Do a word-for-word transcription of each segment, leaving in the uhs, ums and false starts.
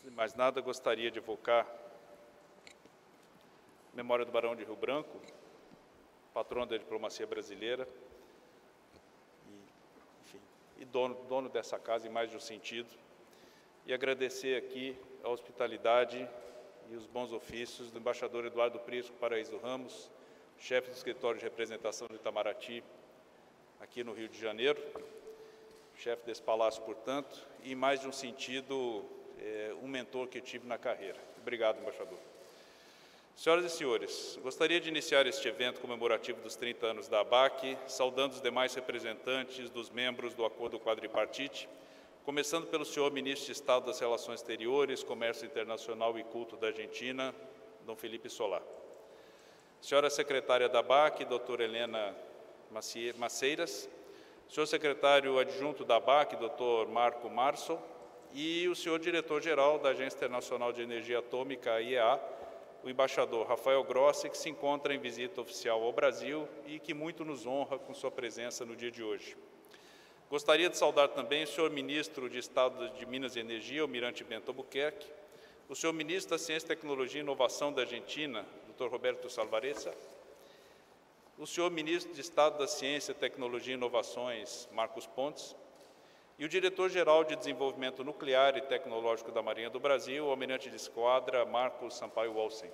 Antes de mais nada, gostaria de evocar a memória do Barão de Rio Branco, patrono da diplomacia brasileira, e, enfim, e dono, dono dessa casa em mais de um sentido, e agradecer aqui a hospitalidade e os bons ofícios do embaixador Eduardo Prisco Paraíso Ramos, chefe do escritório de representação de Itamaraty, aqui no Rio de Janeiro, chefe desse palácio, portanto, e, em mais de um sentido, é, um mentor que eu tive na carreira. Obrigado, embaixador. Senhoras e senhores, gostaria de iniciar este evento comemorativo dos trinta anos da A B A C, saudando os demais representantes dos membros do Acordo Quadripartite, começando pelo senhor Ministro de Estado das Relações Exteriores, Comércio Internacional e Culto da Argentina, Dom Felipe Solá. Senhora Secretária da A B A C, doutora Helena Maceiras, senhor Secretário Adjunto da A B A C, doutor Marco Março, e o senhor Diretor-Geral da Agência Internacional de Energia Atômica, a I E A, o embaixador Rafael Grossi, que se encontra em visita oficial ao Brasil e que muito nos honra com sua presença no dia de hoje. Gostaria de saudar também o senhor Ministro de Estado de Minas e Energia, Almirante Bento Albuquerque, o senhor Ministro da Ciência, Tecnologia e Inovação da Argentina, doutor Roberto Salvarezza, o senhor Ministro de Estado da Ciência, Tecnologia e Inovações, Marcos Pontes, e o Diretor-Geral de Desenvolvimento Nuclear e Tecnológico da Marinha do Brasil, o Almirante de Esquadra, Marcos Sampaio Olsen.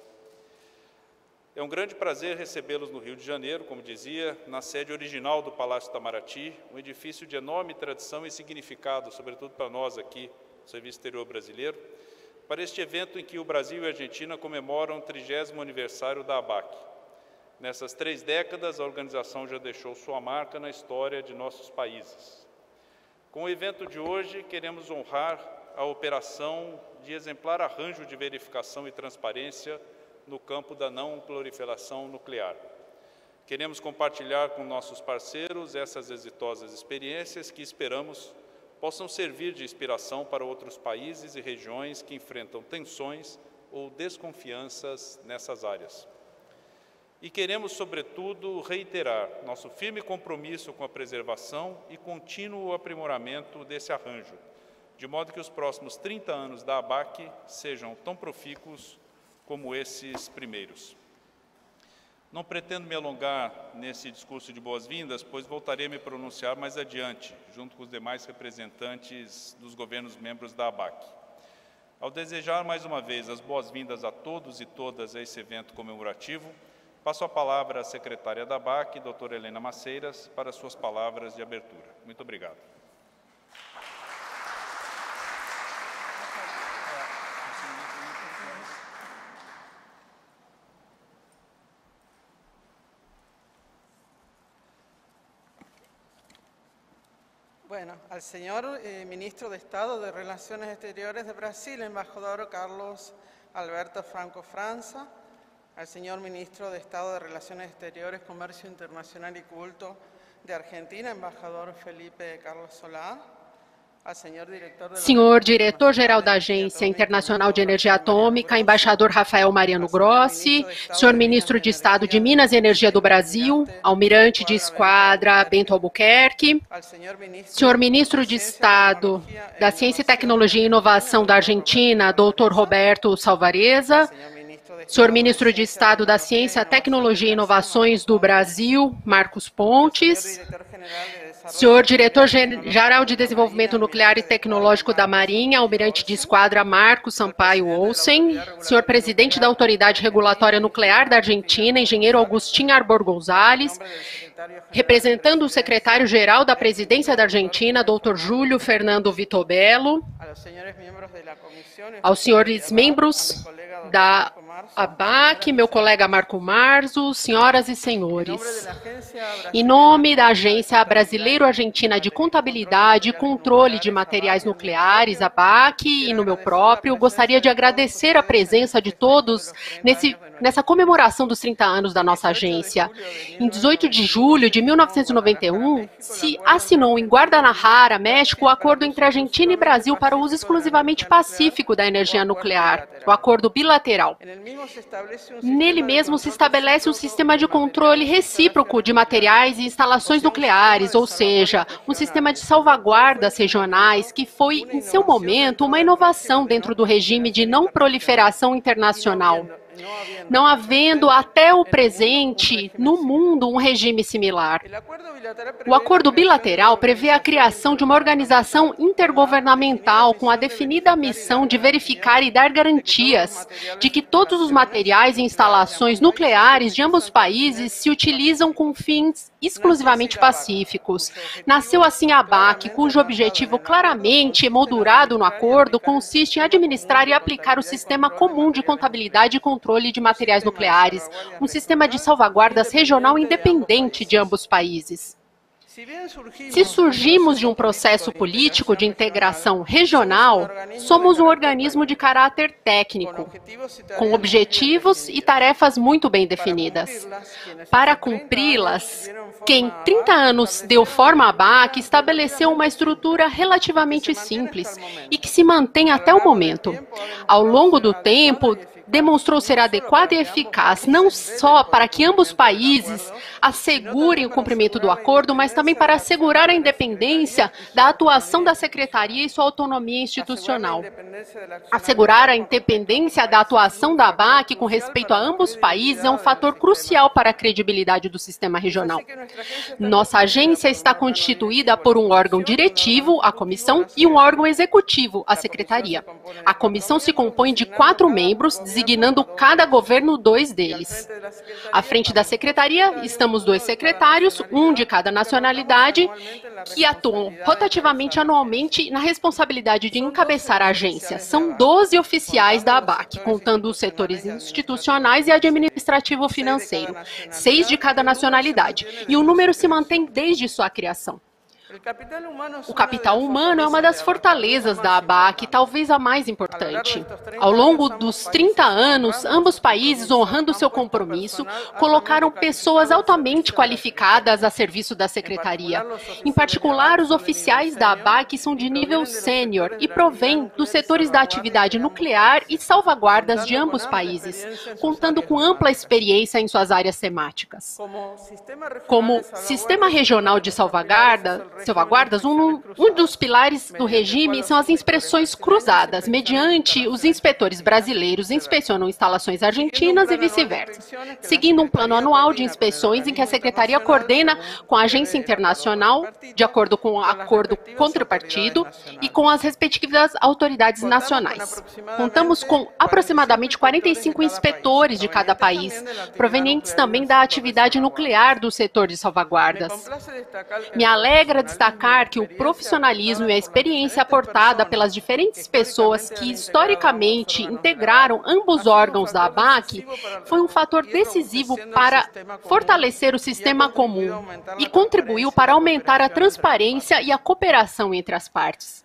É um grande prazer recebê-los no Rio de Janeiro, como dizia, na sede original do Palácio Itamaraty, um edifício de enorme tradição e significado, sobretudo para nós aqui, do Serviço Exterior Brasileiro, para este evento em que o Brasil e a Argentina comemoram o trigésimo aniversário da A B A C. Nessas três décadas, a organização já deixou sua marca na história de nossos países. Com o evento de hoje, queremos honrar a operação de exemplar arranjo de verificação e transparência no campo da não proliferação nuclear. Queremos compartilhar com nossos parceiros essas exitosas experiências que esperamos possam servir de inspiração para outros países e regiões que enfrentam tensões ou desconfianças nessas áreas. E queremos, sobretudo, reiterar nosso firme compromisso com a preservação e contínuo aprimoramento desse arranjo, de modo que os próximos trinta anos da A B A C sejam tão profícuos como esses primeiros. Não pretendo me alongar nesse discurso de boas-vindas, pois voltarei a me pronunciar mais adiante, junto com os demais representantes dos governos membros da A B A C. Ao desejar mais uma vez as boas-vindas a todos e todas a esse evento comemorativo, passo a palavra à secretária da A B A C, doutora Helena Maceiras, para suas palavras de abertura. Muito obrigado. Bueno, al señor eh, Ministro de Estado de Relaciones Exteriores de Brasil, embajador Carlos Alberto Franco França, al señor Ministro de Estado de Relaciones Exteriores, Comercio Internacional y Culto de Argentina, embajador Felipe Carlos Solá, al señor Director de Senhor Diretor-Geral da Agência Internacional de Energia Atômica, embaixador Rafael Mariano Grossi, senhor Ministro de Estado de Minas e Energia do Brasil, Almirante de Esquadra Bento Albuquerque, senhor Ministro de Estado da Ciência, Tecnologia e Inovação da Argentina, doutor Roberto Salvarezza, senhor Ministro de Estado da Ciência, Tecnologia e Inovações do Brasil, Marcos Pontes, senhor Diretor-Geral de Desenvolvimento Nuclear e Tecnológico da Marinha, Almirante de Esquadra Marcos Sampaio Olsen, senhor Presidente da Autoridade Regulatória Nuclear da Argentina, engenheiro Agustín Arbor González, representando o secretário-geral da Presidência da Argentina, doutor Júlio Fernando Vitobello, aos senhores membros da A B A C, meu colega Marco Marzo, senhoras e senhores. Em nome da Agência Brasileiro-Argentina de Contabilidade e Controle de Materiais Nucleares, A B A C, e no meu próprio, gostaria de agradecer a presença de todos nesse, nessa comemoração dos trinta anos da nossa agência. Em dezoito de julho de mil novecentos e noventa e um, se assinou em Guadalajara, México, o acordo entre Argentina e Brasil para o uso exclusivamente pacífico da energia nuclear, o acordo bilateral. Nele mesmo se estabelece um sistema de controle recíproco de materiais e instalações nucleares, ou seja, um sistema de salvaguardas regionais que foi, em seu momento, uma inovação dentro do regime de não proliferação internacional, não havendo até o presente no mundo um regime similar. O acordo bilateral prevê a criação de uma organização intergovernamental com a definida missão de verificar e dar garantias de que todos os materiais e instalações nucleares de ambos os países se utilizam com fins exclusivamente pacíficos. Nasceu assim a ABAC, cujo objetivo claramente emoldurado no acordo consiste em administrar e aplicar o Sistema Comum de Contabilidade e Controle de Materiais Nucleares, um sistema de salvaguardas regional independente de ambos os países. Se surgimos de um processo político de integração regional, somos um organismo de caráter técnico, com objetivos e tarefas muito bem definidas. Para cumpri-las, quem trinta anos deu forma à ABAC estabeleceu uma estrutura relativamente simples e que se mantém até o momento. Ao longo do tempo, demonstrou ser adequada e eficaz, não só para que ambos os países assegurem o cumprimento do acordo, mas também para assegurar a independência da atuação da Secretaria e sua autonomia institucional. Assegurar a independência da atuação da ABAC com respeito a ambos os países é um fator crucial para a credibilidade do sistema regional. Nossa agência está constituída por um órgão diretivo, a comissão, e um órgão executivo, a Secretaria. A comissão se compõe de quatro membros, designando cada governo dois deles. À frente da Secretaria estamos dois secretários, um de cada nacionalidade, que atuam rotativamente anualmente na responsabilidade de encabeçar a agência. São doze oficiais da ABAC, contando os setores institucionais e administrativo-financeiro, seis de cada nacionalidade, e o número se mantém desde sua criação. O capital humano é uma das fortalezas da ABAC, talvez a mais importante. Ao longo dos trinta anos, ambos os países, honrando seu compromisso, colocaram pessoas altamente qualificadas a serviço da Secretaria. Em particular, os oficiais da ABAC são de nível sênior e provêm dos setores da atividade nuclear e salvaguardas de ambos os países, contando com ampla experiência em suas áreas temáticas. Como Sistema Regional de Salvaguarda, salvaguardas, um, um dos pilares do regime são as inspeções cruzadas, mediante os inspetores brasileiros inspecionam instalações argentinas e vice-versa, seguindo um plano anual de inspeções em que a Secretaria coordena com a agência internacional, de acordo com o acordo contrapartido, e com as respectivas autoridades nacionais. Contamos com aproximadamente quarenta e cinco inspetores de cada país, provenientes também da atividade nuclear do setor de salvaguardas. Me alegra destacar que o profissionalismo e a experiência aportada pelas diferentes pessoas que historicamente integraram ambos os órgãos da ABAC foi um fator decisivo para fortalecer o sistema comum e contribuiu para aumentar a transparência e a cooperação entre as partes.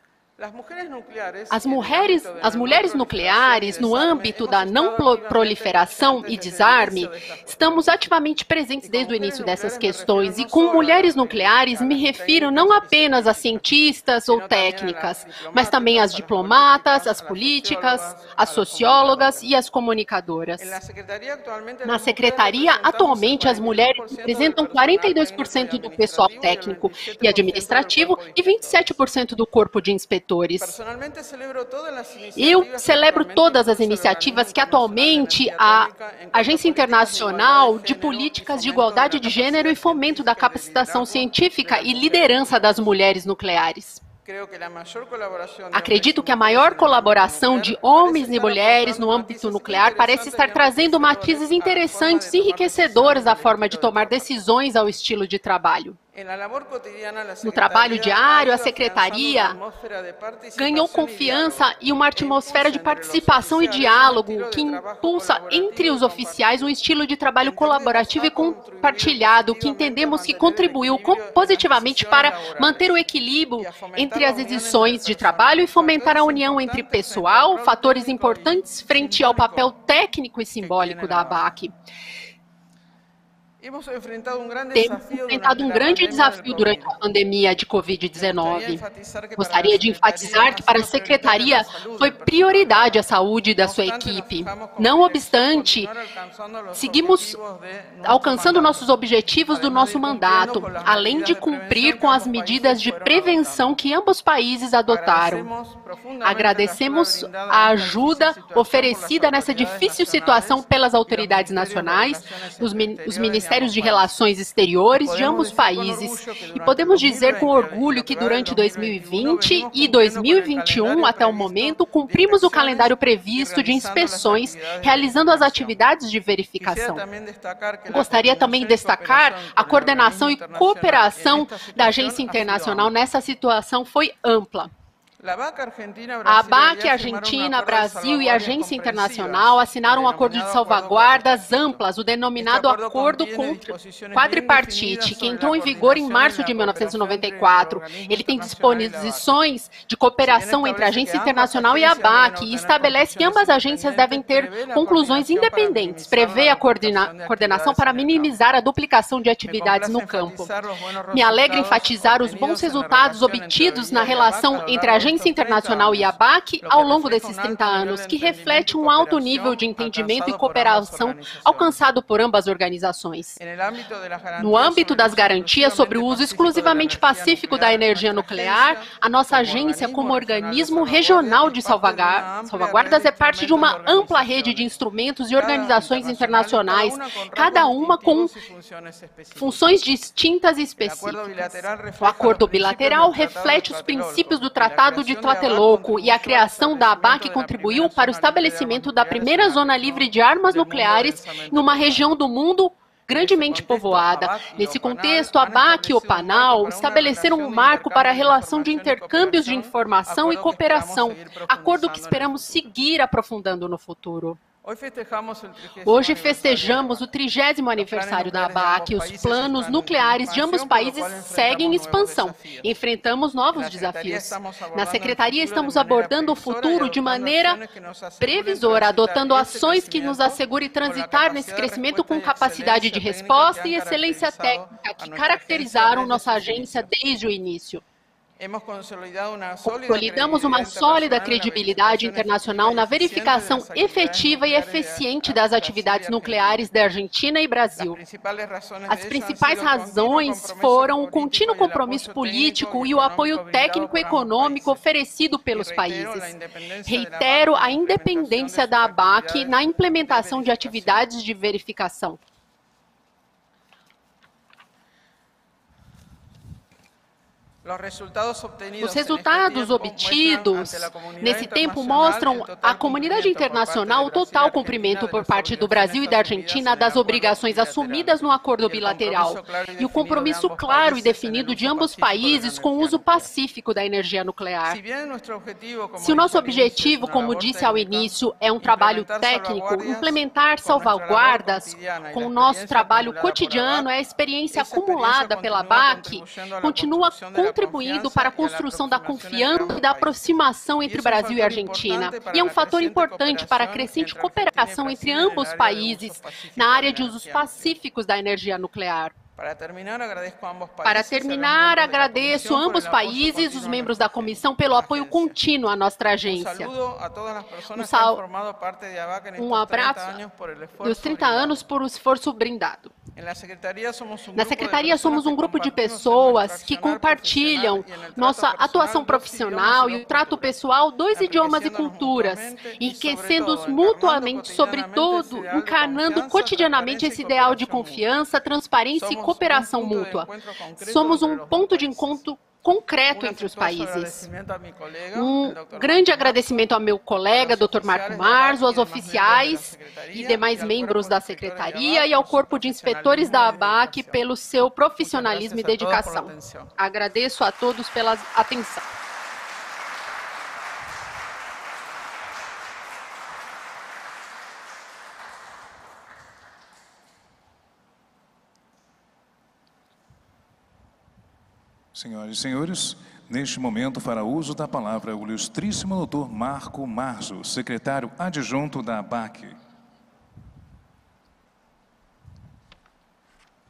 As mulheres, as mulheres nucleares, no âmbito da não proliferação e desarme, estamos ativamente presentes desde o início dessas questões. E com mulheres nucleares me refiro não apenas a cientistas ou técnicas, mas também às diplomatas, às políticas, às sociólogas e às comunicadoras. Na Secretaria, atualmente, as mulheres representam quarenta e dois por cento do pessoal técnico e administrativo e vinte e sete por cento do corpo de inspetores. Eu celebro todas as iniciativas que atualmente a Agência Internacional de Políticas de Igualdade de Gênero e Fomento da Capacitação Científica e Liderança das Mulheres Nucleares. Acredito que a maior colaboração de homens e mulheres no âmbito nuclear parece estar trazendo matizes interessantes e enriquecedores à forma de tomar decisões ao estilo de trabalho. No trabalho diário, a Secretaria ganhou confiança e uma atmosfera de participação e diálogo que impulsa entre os oficiais um estilo de trabalho colaborativo e compartilhado, que entendemos que contribuiu positivamente para manter o equilíbrio entre as exigências de trabalho e fomentar a união entre pessoal, fatores importantes frente ao papel técnico e simbólico da ABAC. Temos enfrentado um grande Temos enfrentado um grande desafio durante a pandemia de Covid dezenove. Gostaria de enfatizar que para a Secretaria foi prioridade a saúde da sua equipe. Não obstante, seguimos alcançando nossos objetivos do nosso mandato, além de cumprir com as medidas de prevenção que ambos países adotaram. Agradecemos a ajuda oferecida nessa difícil situação pelas autoridades nacionais, os, min os Ministérios de Relações Exteriores de ambos países, e podemos dizer com orgulho que durante dois mil e vinte e dois mil e vinte e um, até o momento, cumprimos o calendário previsto de inspeções, realizando as atividades de verificação. Gostaria também de destacar a coordenação e cooperação da agência internacional nessa situação foi ampla. A ABAC, Argentina, Brasil e Agência Internacional assinaram um acordo de salvaguardas amplas, o denominado Acordo Quadripartite, que entrou em vigor em março de mil novecentos e noventa e quatro. Ele tem disposições de cooperação entre a Agência Internacional e a ABAC e estabelece que ambas as agências devem ter conclusões independentes, prevê a coordena coordenação para minimizar a duplicação de atividades no campo. Me alegra enfatizar os bons resultados obtidos na relação entre a Agência Internacional e a ABAC ao longo desses trinta anos, que reflete um alto nível de entendimento e cooperação alcançado por ambas as organizações. No âmbito das garantias sobre o uso exclusivamente pacífico da energia nuclear, a nossa agência, como organismo regional de salvaguardas, é parte de uma ampla rede de instrumentos e organizações internacionais, cada uma com funções distintas e específicas. O acordo bilateral reflete os princípios do Tratado de Tlatelolco e a criação da ABAC contribuiu para o estabelecimento da primeira zona livre de armas nucleares em uma região do mundo grandemente povoada. Nesse contexto, a ABAC e o PANAL estabeleceram um marco para a relação de intercâmbios de informação e cooperação, acordo que esperamos seguir aprofundando no futuro. Hoje festejamos o trigésimo aniversário da ABAC e os planos nucleares de ambos países seguem em expansão. Enfrentamos novos desafios. Na Secretaria, estamos abordando o futuro de maneira previsora, adotando ações que nos assegurem transitar nesse crescimento com capacidade de resposta e excelência técnica que caracterizaram nossa agência desde o início. Consolidamos uma sólida credibilidade internacional na verificação efetiva e eficiente das atividades nucleares da Argentina e Brasil. As principais razões foram o contínuo compromisso político e o apoio técnico e econômico oferecido pelos países. Reitero a independência da ABAC na implementação de atividades de verificação. Os resultados obtidos nesse tempo mostram à comunidade internacional o total cumprimento por parte do Brasil e da Argentina das obrigações assumidas no acordo bilateral e o compromisso claro e definido de ambos países com o uso pacífico da energia nuclear. Se o nosso objetivo, como disse ao início, é um trabalho técnico, implementar salvaguardas com o nosso trabalho cotidiano, é a experiência acumulada pela ABAC, continua contribuindo para a construção da confiança e da aproximação entre Brasil e Argentina. E é um fator importante para a crescente cooperação entre ambos os países na área de usos pacíficos da energia nuclear. Para terminar, agradeço a ambos os países, os membros da comissão, pelo apoio contínuo à nossa agência. Um, sal... um abraço dos trinta anos por o esforço brindado. Na Secretaria, somos um grupo de pessoas que compartilham nossa atuação profissional e o trato pessoal, dois idiomas e culturas, enriquecendo-os mutuamente, sobretudo, encarnando cotidianamente esse ideal de confiança, transparência e cooperação mútua. Somos um ponto de encontro concreto entre os países. Um grande agradecimento ao meu colega, doutor Marco Marzo, aos oficiais e demais membros da Secretaria e ao Corpo de Inspetores da ABAC pelo seu profissionalismo e dedicação. Agradeço a todos pela atenção. Senhoras e senhores, neste momento fará uso da palavra o ilustríssimo doutor Marco Marzo, secretário adjunto da ABAC.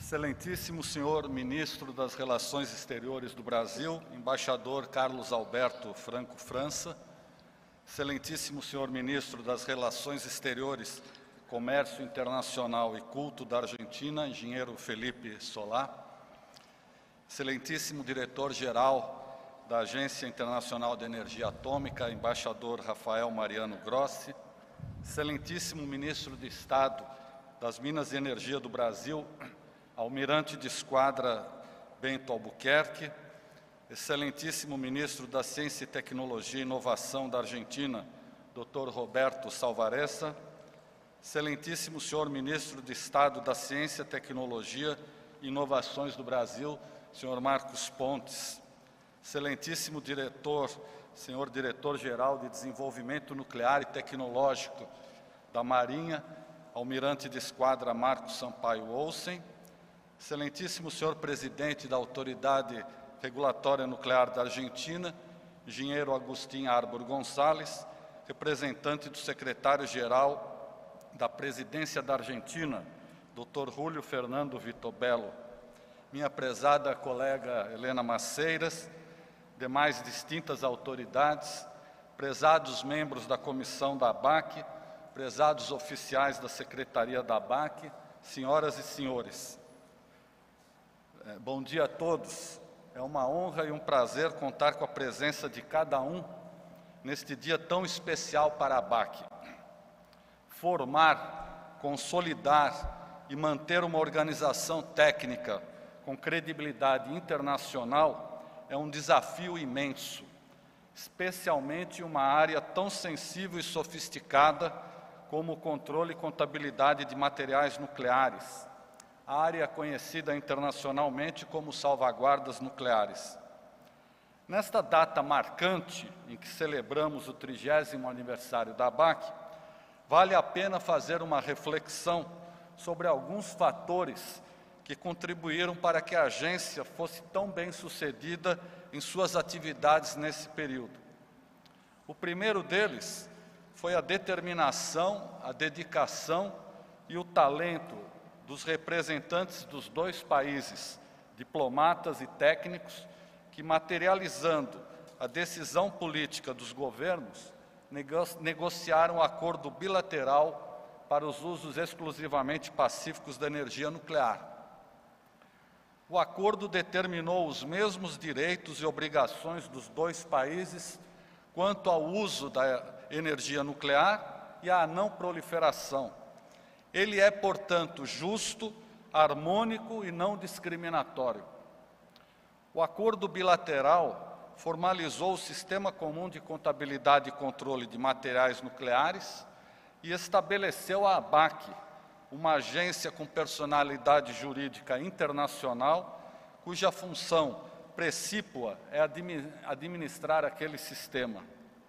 Excelentíssimo senhor Ministro das Relações Exteriores do Brasil, embaixador Carlos Alberto Franco França, Excelentíssimo senhor Ministro das Relações Exteriores, Comércio Internacional e Culto da Argentina, engenheiro Felipe Solá, Excelentíssimo Diretor-Geral da Agência Internacional de Energia Atômica, embaixador Rafael Mariano Grossi, Excelentíssimo Ministro de Estado das Minas e Energia do Brasil, Almirante de Esquadra Bento Albuquerque, Excelentíssimo Ministro da Ciência e Tecnologia e Inovação da Argentina, doutor Roberto Salvaressa, Excelentíssimo senhor Ministro de Estado da Ciência, Tecnologia e Inovações do Brasil, senhor Marcos Pontes, Excelentíssimo Diretor, senhor Diretor-Geral de Desenvolvimento Nuclear e Tecnológico da Marinha, Almirante de Esquadra Marcos Sampaio Olsen, Excelentíssimo senhor Presidente da Autoridade Regulatória Nuclear da Argentina, engenheiro Agustín Arbor Gonçalves, representante do secretário-geral da Presidência da Argentina, doutor Júlio Fernando Vitobello, minha prezada colega Helena Maceiras, demais distintas autoridades, prezados membros da comissão da A B A C, prezados oficiais da Secretaria da A B A C, senhoras e senhores. Bom dia a todos. É uma honra e um prazer contar com a presença de cada um neste dia tão especial para a A B A C. Formar, consolidar e manter uma organização técnica com credibilidade internacional é um desafio imenso, especialmente em uma área tão sensível e sofisticada como o controle e contabilidade de materiais nucleares, a área conhecida internacionalmente como salvaguardas nucleares. Nesta data marcante, em que celebramos o trigésimo aniversário da A B A C, vale a pena fazer uma reflexão sobre alguns fatores que contribuíram para que a agência fosse tão bem sucedida em suas atividades nesse período. O primeiro deles foi a determinação, a dedicação e o talento dos representantes dos dois países, diplomatas e técnicos, que, materializando a decisão política dos governos, nego- negociaram um acordo bilateral para os usos exclusivamente pacíficos da energia nuclear. O acordo determinou os mesmos direitos e obrigações dos dois países quanto ao uso da energia nuclear e à não proliferação. Ele é, portanto, justo, harmônico e não discriminatório. O acordo bilateral formalizou o Sistema Comum de Contabilidade e Controle de Materiais Nucleares e estabeleceu a A B A C, uma agência com personalidade jurídica internacional, cuja função precípua é administrar aquele sistema.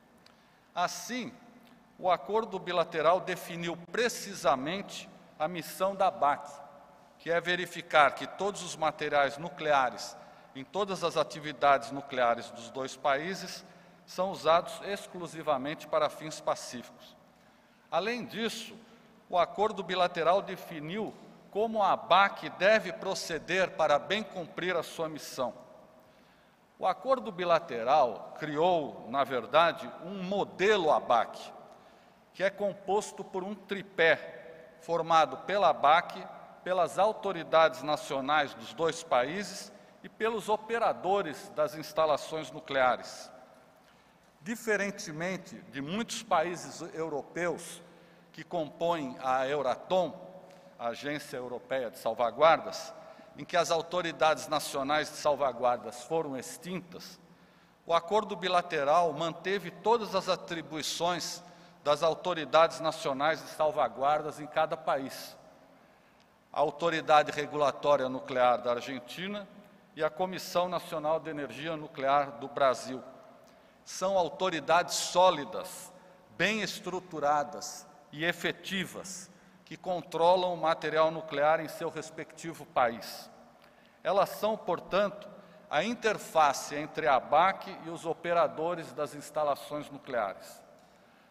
Assim, o acordo bilateral definiu precisamente a missão da A B A C, que é verificar que todos os materiais nucleares em todas as atividades nucleares dos dois países são usados exclusivamente para fins pacíficos. Além disso, o acordo bilateral definiu como a A B A C deve proceder para bem cumprir a sua missão. O acordo bilateral criou, na verdade, um modelo A B A C, que é composto por um tripé formado pela A B A C, pelas autoridades nacionais dos dois países e pelos operadores das instalações nucleares. Diferentemente de muitos países europeus que compõem a Euratom, a Agência Europeia de Salvaguardas, em que as autoridades nacionais de salvaguardas foram extintas, o acordo bilateral manteve todas as atribuições das autoridades nacionais de salvaguardas em cada país. A Autoridade Regulatória Nuclear da Argentina e a Comissão Nacional de Energia Nuclear do Brasil. São autoridades sólidas, bem estruturadas e efetivas, que controlam o material nuclear em seu respectivo país. Elas são, portanto, a interface entre a A B A C e os operadores das instalações nucleares.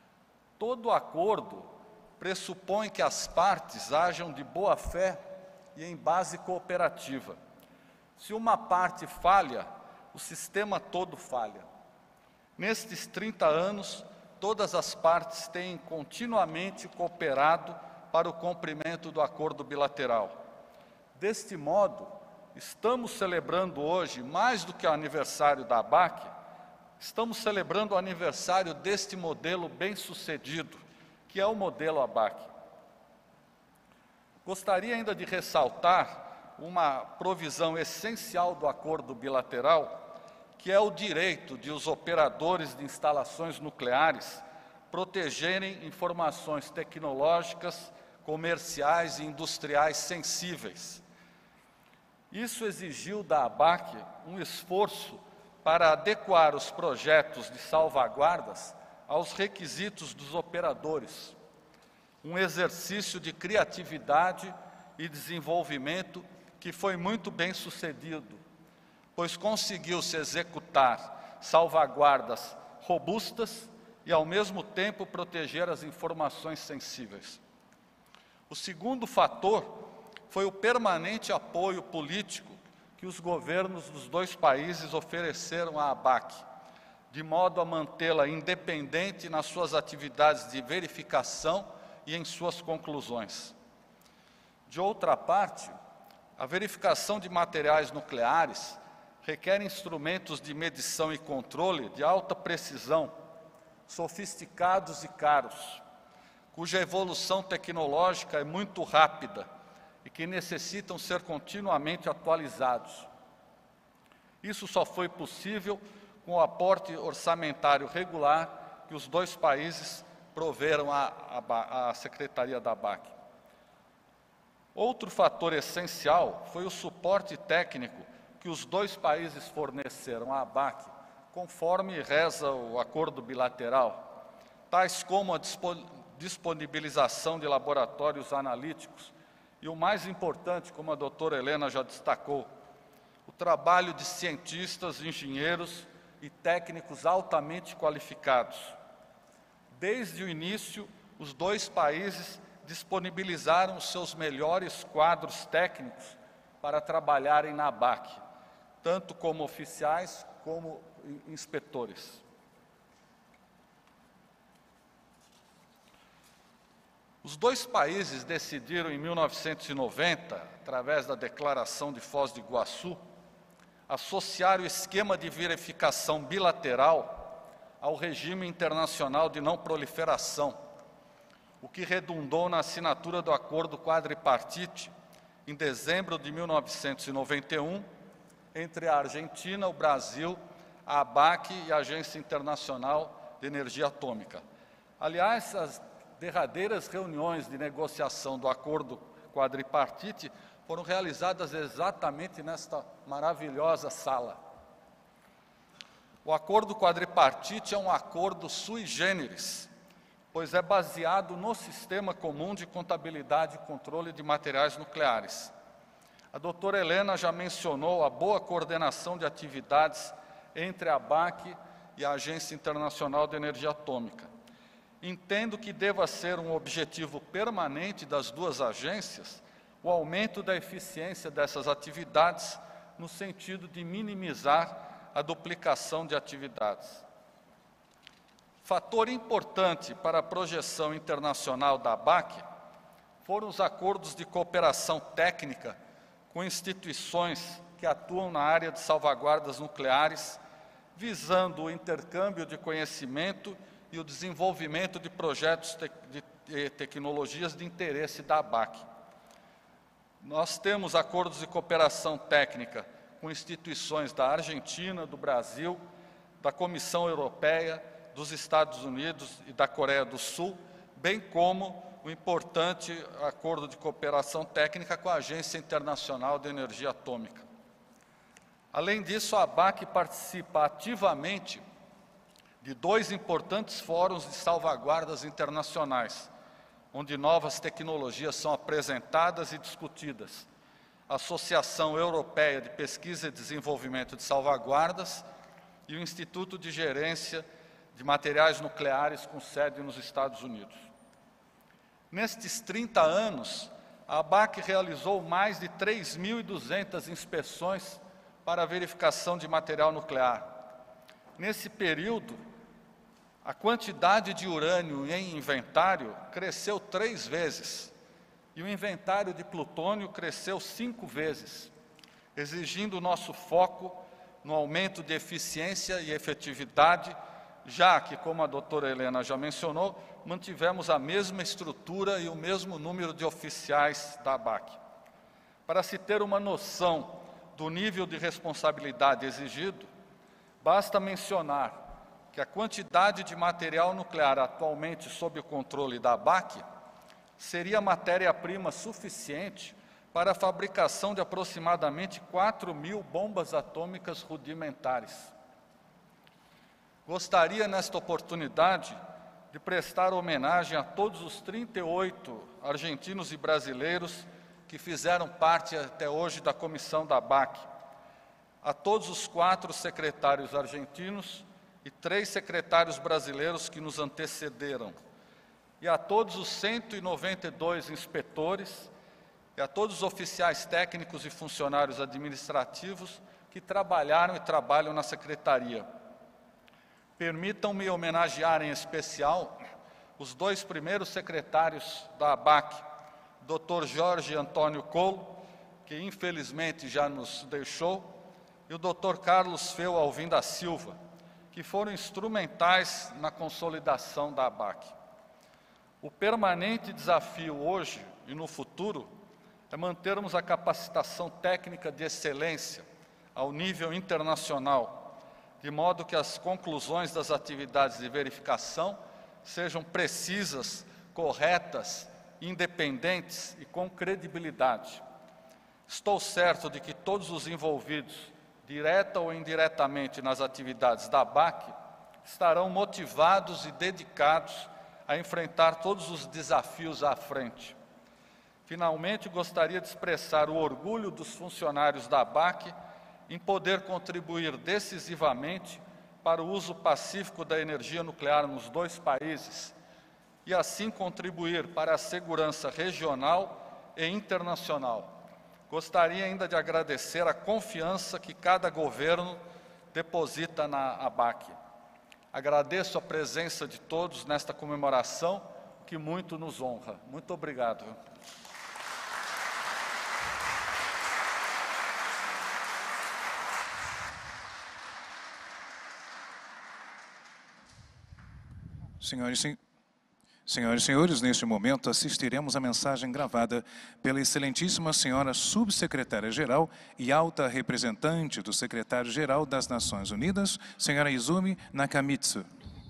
Todo acordo pressupõe que as partes ajam de boa fé e em base cooperativa. Se uma parte falha, o sistema todo falha. Nestes trinta anos, todas as partes têm continuamente cooperado para o cumprimento do acordo bilateral. Deste modo, estamos celebrando hoje, mais do que o aniversário da ABAC, estamos celebrando o aniversário deste modelo bem-sucedido, que é o modelo ABAC. Gostaria ainda de ressaltar uma provisão essencial do acordo bilateral, que é o direito de os operadores de instalações nucleares protegerem informações tecnológicas, comerciais e industriais sensíveis. Isso exigiu da ABAC um esforço para adequar os projetos de salvaguardas aos requisitos dos operadores, um exercício de criatividade e desenvolvimento que foi muito bem sucedido, pois conseguiu-se executar salvaguardas robustas e, ao mesmo tempo, proteger as informações sensíveis. O segundo fator foi o permanente apoio político que os governos dos dois países ofereceram à ABAC, de modo a mantê-la independente nas suas atividades de verificação e em suas conclusões. De outra parte, a verificação de materiais nucleares requer instrumentos de medição e controle de alta precisão, sofisticados e caros, cuja evolução tecnológica é muito rápida e que necessitam ser continuamente atualizados. Isso só foi possível com o aporte orçamentário regular que os dois países proveram à, à, à Secretaria da ABAC. Outro fator essencial foi o suporte técnico que os dois países forneceram à ABAC, conforme reza o acordo bilateral, tais como a disponibilização de laboratórios analíticos e, o mais importante, como a doutora Helena já destacou, o trabalho de cientistas, engenheiros e técnicos altamente qualificados. Desde o início, os dois países disponibilizaram os seus melhores quadros técnicos para trabalharem na ABAC, tanto como oficiais como inspetores. Os dois países decidiram, em mil novecentos e noventa, através da Declaração de Foz do Iguaçu, associar o esquema de verificação bilateral ao regime internacional de não proliferação, o que redundou na assinatura do Acordo Quadripartite, em dezembro de mil novecentos e noventa e um, entre a Argentina, o Brasil, a ABAC e a Agência Internacional de Energia Atômica. Aliás, as derradeiras reuniões de negociação do Acordo Quadripartite foram realizadas exatamente nesta maravilhosa sala. O Acordo Quadripartite é um acordo sui generis, pois é baseado no Sistema Comum de Contabilidade e Controle de Materiais Nucleares. A doutora Helena já mencionou a boa coordenação de atividades entre a ABAC e a Agência Internacional de Energia Atômica. Entendo que deva ser um objetivo permanente das duas agências o aumento da eficiência dessas atividades no sentido de minimizar a duplicação de atividades. Fator importante para a projeção internacional da ABAC foram os acordos de cooperação técnica com instituições que atuam na área de salvaguardas nucleares, visando o intercâmbio de conhecimento e o desenvolvimento de projetos te de, de tecnologias de interesse da ABAC. Nós temos acordos de cooperação técnica com instituições da Argentina, do Brasil, da Comissão Europeia, dos Estados Unidos e da Coreia do Sul, bem como o importante acordo de cooperação técnica com a Agência Internacional de Energia Atômica. Além disso, a ABAC participa ativamente de dois importantes fóruns de salvaguardas internacionais, onde novas tecnologias são apresentadas e discutidas. A Associação Europeia de Pesquisa e Desenvolvimento de Salvaguardas e o Instituto de Gerência de Materiais Nucleares com sede nos Estados Unidos. Nestes trinta anos, a ABAC realizou mais de três mil e duzentas inspeções para a verificação de material nuclear. Nesse período, a quantidade de urânio em inventário cresceu três vezes e o inventário de plutônio cresceu cinco vezes, exigindo nosso foco no aumento de eficiência e efetividade, já que, como a doutora Helena já mencionou, mantivemos a mesma estrutura e o mesmo número de oficiais da ABAC. Para se ter uma noção do nível de responsabilidade exigido, basta mencionar que a quantidade de material nuclear atualmente sob o controle da ABAC seria matéria-prima suficiente para a fabricação de aproximadamente quatro mil bombas atômicas rudimentares. Gostaria, nesta oportunidade, de prestar homenagem a todos os trinta e oito argentinos e brasileiros que fizeram parte até hoje da comissão da ABAC, a todos os quatro secretários argentinos e três secretários brasileiros que nos antecederam, e a todos os cento e noventa e dois inspetores e a todos os oficiais técnicos e funcionários administrativos que trabalharam e trabalham na Secretaria. Permitam-me homenagear em especial os dois primeiros secretários da ABAC, doutor Jorge Antônio Colo, que infelizmente já nos deixou, e o doutor Carlos Feu Alvim da Silva, que foram instrumentais na consolidação da ABAC. O permanente desafio hoje e no futuro é mantermos a capacitação técnica de excelência ao nível internacional, de modo que as conclusões das atividades de verificação sejam precisas, corretas, independentes e com credibilidade. Estou certo de que todos os envolvidos, direta ou indiretamente nas atividades da ABAC, estarão motivados e dedicados a enfrentar todos os desafios à frente. Finalmente, gostaria de expressar o orgulho dos funcionários da ABAC em poder contribuir decisivamente para o uso pacífico da energia nuclear nos dois países e assim contribuir para a segurança regional e internacional. Gostaria ainda de agradecer a confiança que cada governo deposita na ABAC. Agradeço a presença de todos nesta comemoração, que muito nos honra. Muito obrigado. Senhoras e, senhoras e senhores, neste momento assistiremos à mensagem gravada pela excelentíssima senhora subsecretária-geral e alta representante do secretário-geral das Nações Unidas, senhora Izumi Nakamitsu.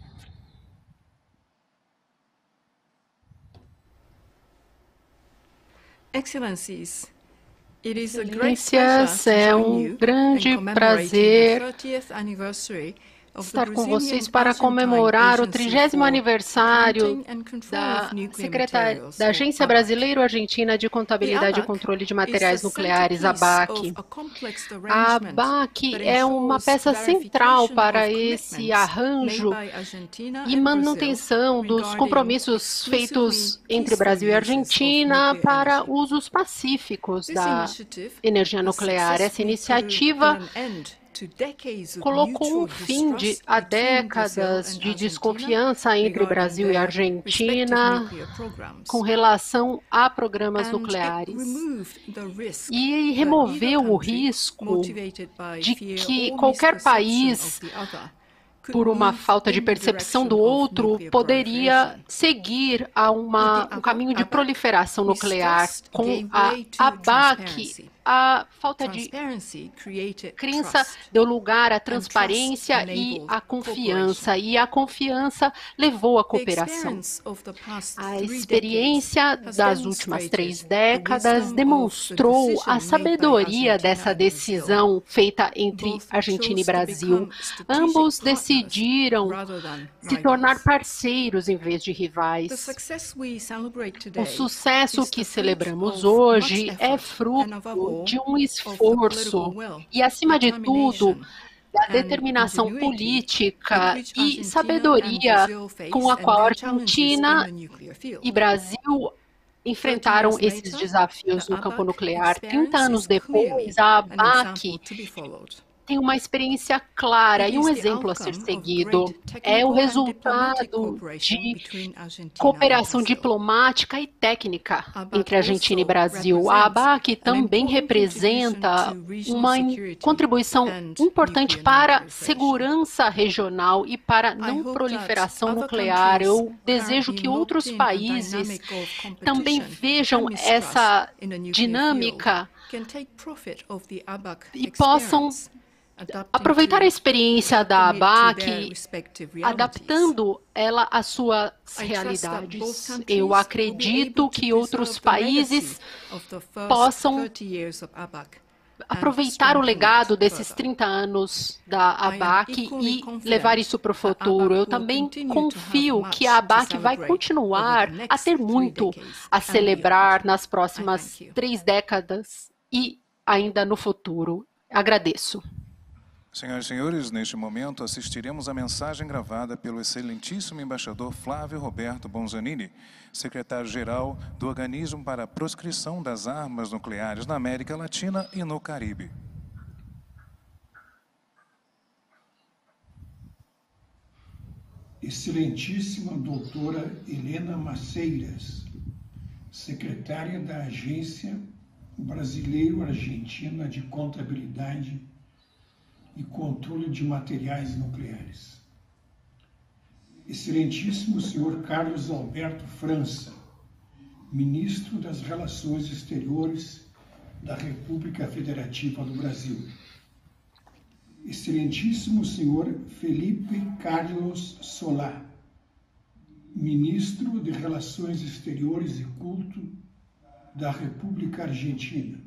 Excelências, é um grande prazer estar com vocês para comemorar o trigésimo aniversário da, Secretar... da Agência Brasileiro-Argentina de Contabilidade e Controle de Materiais Nucleares, ABAC. A ABAC é uma peça central para esse arranjo e manutenção dos compromissos feitos entre Brasil e Argentina para usos pacíficos da energia nuclear. Essa iniciativa colocou um fim de, a décadas de desconfiança entre Brasil e Argentina com relação a programas nucleares e removeu o risco de que qualquer país, por uma falta de percepção do outro, poderia seguir a uma, um caminho de proliferação nuclear. Com a ABAC, a falta de crença deu lugar à transparência e à confiança, e a confiança levou à cooperação. A experiência das últimas três décadas demonstrou a sabedoria dessa decisão feita entre Argentina e Brasil. Ambos decidiram se tornar parceiros em vez de rivais. O sucesso que celebramos hoje é fruto de um esforço e, acima de tudo, da determinação política e sabedoria com a qual a Argentina e Brasil enfrentaram esses desafios no campo nuclear. trinta anos depois, a ABAC tem uma experiência clara e um exemplo a ser seguido. É o resultado de cooperação diplomática e técnica entre Argentina e Brasil. A ABAC também representa uma contribuição importante para a segurança regional e para a não proliferação nuclear. Eu desejo que outros países também vejam essa dinâmica e possam aproveitar a experiência da ABAC, adaptando ela às suas realidades. Eu acredito que outros países possam aproveitar o legado desses trinta anos da ABAC e levar isso para o futuro. Eu também confio que a ABAC vai continuar a ter muito a celebrar nas próximas três décadas e ainda no futuro. Agradeço. Senhoras e senhores, neste momento assistiremos à mensagem gravada pelo excelentíssimo embaixador Flávio Roberto Bonzanini, secretário-geral do Organismo para a Proscrição das Armas Nucleares na América Latina e no Caribe. Excelentíssima doutora Helena Maceiras, secretária da Agência Brasileiro-Argentina de Contabilidade e Controle de Materiais Nucleares. Excelentíssimo senhor Carlos Alberto França, Ministro das Relações Exteriores da República Federativa do Brasil. Excelentíssimo senhor Felipe Carlos Solá, Ministro de Relações Exteriores e Culto da República Argentina.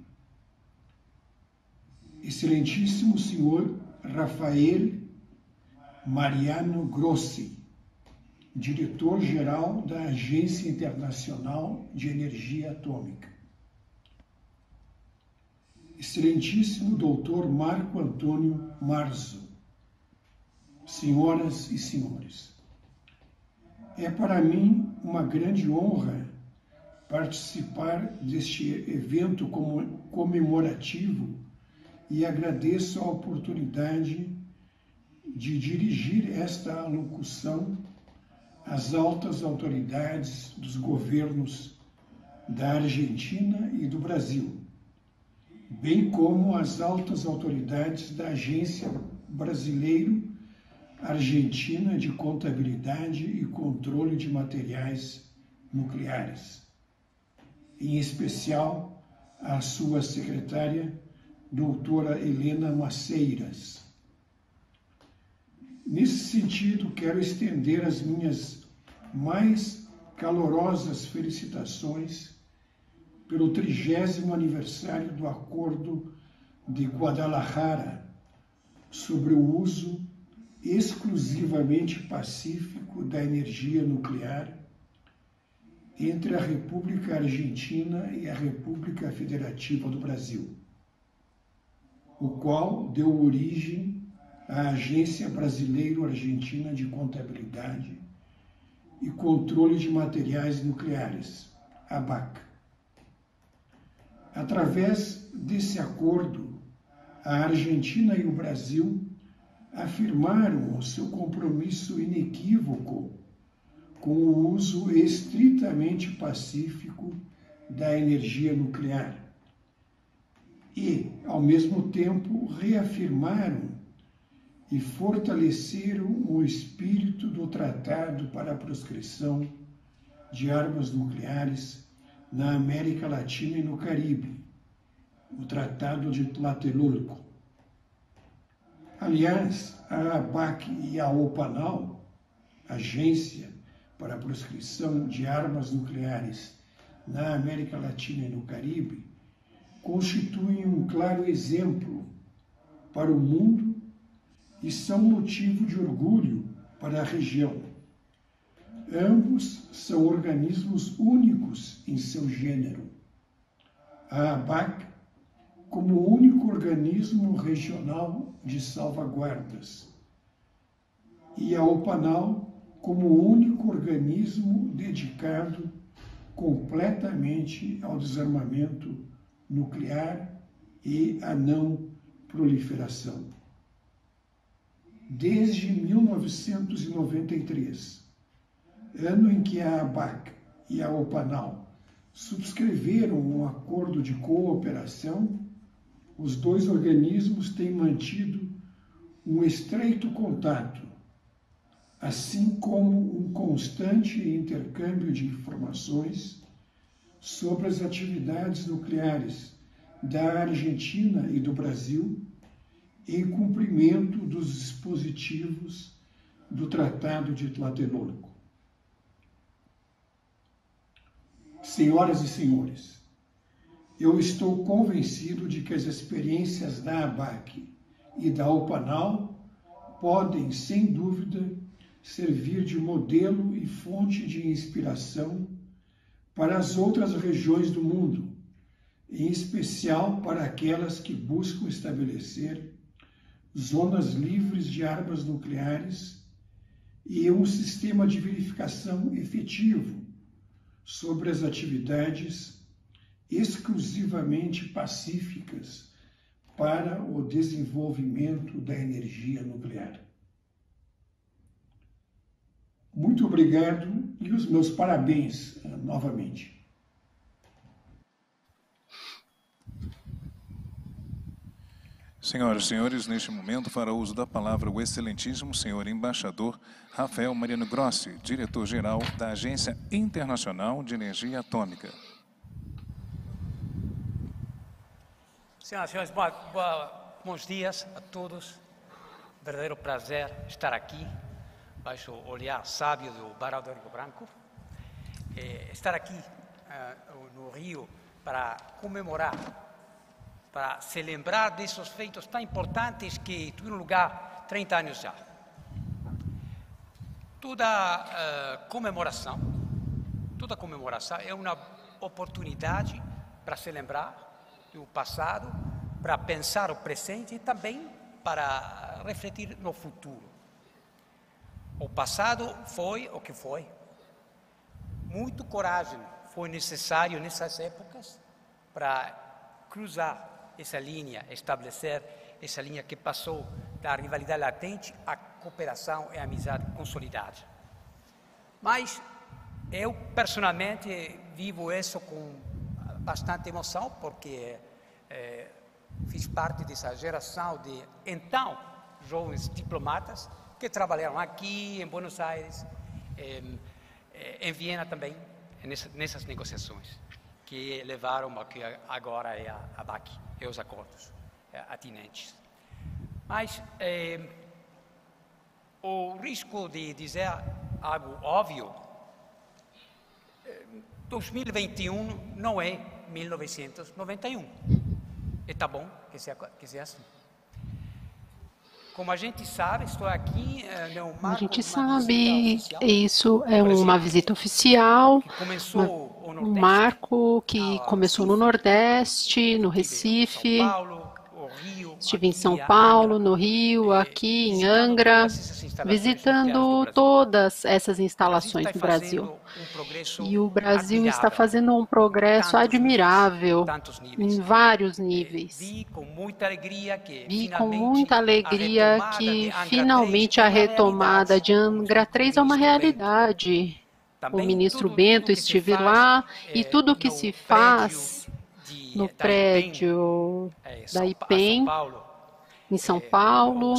Excelentíssimo senhor Rafael Mariano Grossi, diretor-geral da Agência Internacional de Energia Atômica. Excelentíssimo doutor Marco Antônio Marzo, senhoras e senhores, é para mim uma grande honra participar deste evento comemorativo e agradeço a oportunidade de dirigir esta alocução às altas autoridades dos governos da Argentina e do Brasil, bem como às altas autoridades da Agência Brasileiro-Argentina de Contabilidade e Controle de Materiais Nucleares, em especial à sua secretária, doutora Helena Maceiras. Nesse sentido, quero estender as minhas mais calorosas felicitações pelo trigésimo aniversário do Acordo de Guadalajara sobre o uso exclusivamente pacífico da energia nuclear entre a República Argentina e a República Federativa do Brasil, o qual deu origem à Agência Brasileiro-Argentina de Contabilidade e Controle de Materiais Nucleares, ABAC. Através desse acordo, a Argentina e o Brasil afirmaram o seu compromisso inequívoco com o uso estritamente pacífico da energia nuclear e, ao mesmo tempo, reafirmaram e fortaleceram o espírito do Tratado para a Proscrição de Armas Nucleares na América Latina e no Caribe, o Tratado de Tlatelolco. Aliás, a ABAC e a OPANAL, Agência para a Proscrição de Armas Nucleares na América Latina e no Caribe, constituem um claro exemplo para o mundo e são motivo de orgulho para a região. Ambos são organismos únicos em seu gênero. A ABAC, como único organismo regional de salvaguardas, e a OPANAL, como único organismo dedicado completamente ao desarmamento nuclear e à não proliferação. Desde mil novecentos e noventa e três, ano em que a ABAC e a OPANAL subscreveram um acordo de cooperação, os dois organismos têm mantido um estreito contato, assim como um constante intercâmbio de informações sobre as atividades nucleares da Argentina e do Brasil, em cumprimento dos dispositivos do Tratado de Tlatelolco. Senhoras e senhores, eu estou convencido de que as experiências da ABAC e da OPANAL podem, sem dúvida, servir de modelo e fonte de inspiração para as outras regiões do mundo, em especial para aquelas que buscam estabelecer zonas livres de armas nucleares e um sistema de verificação efetivo sobre as atividades exclusivamente pacíficas para o desenvolvimento da energia nuclear. Muito obrigado e os meus parabéns uh, novamente. Senhoras e senhores, neste momento fará uso da palavra o excelentíssimo senhor embaixador Rafael Mariano Grossi, diretor-geral da Agência Internacional de Energia Atômica. Senhoras e senhores, boa, boa, bons dias a todos. Verdadeiro prazer estar aqui, baixo o olhar sábio do Barão do Rio Branco. É, estar aqui uh, no Rio para comemorar, para se lembrar desses feitos tão importantes que tiveram lugar trinta anos já. Toda uh, comemoração, toda comemoração é uma oportunidade para se lembrar do passado, para pensar o presente e também para refletir no futuro. O passado foi o que foi. Muito coragem foi necessário nessas épocas para cruzar essa linha, estabelecer essa linha que passou da rivalidade latente à cooperação e amizade consolidada. Mas eu, personalmente, vivo isso com bastante emoção, porque eh, fiz parte dessa geração de, então, jovens diplomatas que trabalharam aqui em Buenos Aires, em, em Viena também, nessas, nessas negociações, que levaram ao que agora é a ABAC e os acordos é, atinentes. Mas eh, o risco de dizer algo óbvio, dois mil e vinte e um não é mil novecentos e noventa e um. E está bom que seja, que seja assim. Como a gente sabe, estou aqui no marco A gente sabe, isso é uma visita oficial, uma, um marco que começou no Nordeste, no Recife. Estive em São Paulo, no Rio, aqui em Angra, visitando todas essas instalações do Brasil. E o Brasil está fazendo um progresso admirável em vários níveis. Vi com muita alegria que finalmente a retomada de Angra três é uma realidade. O ministro Bento esteve lá e tudo o que se faz no prédio da I P E M, em São Paulo,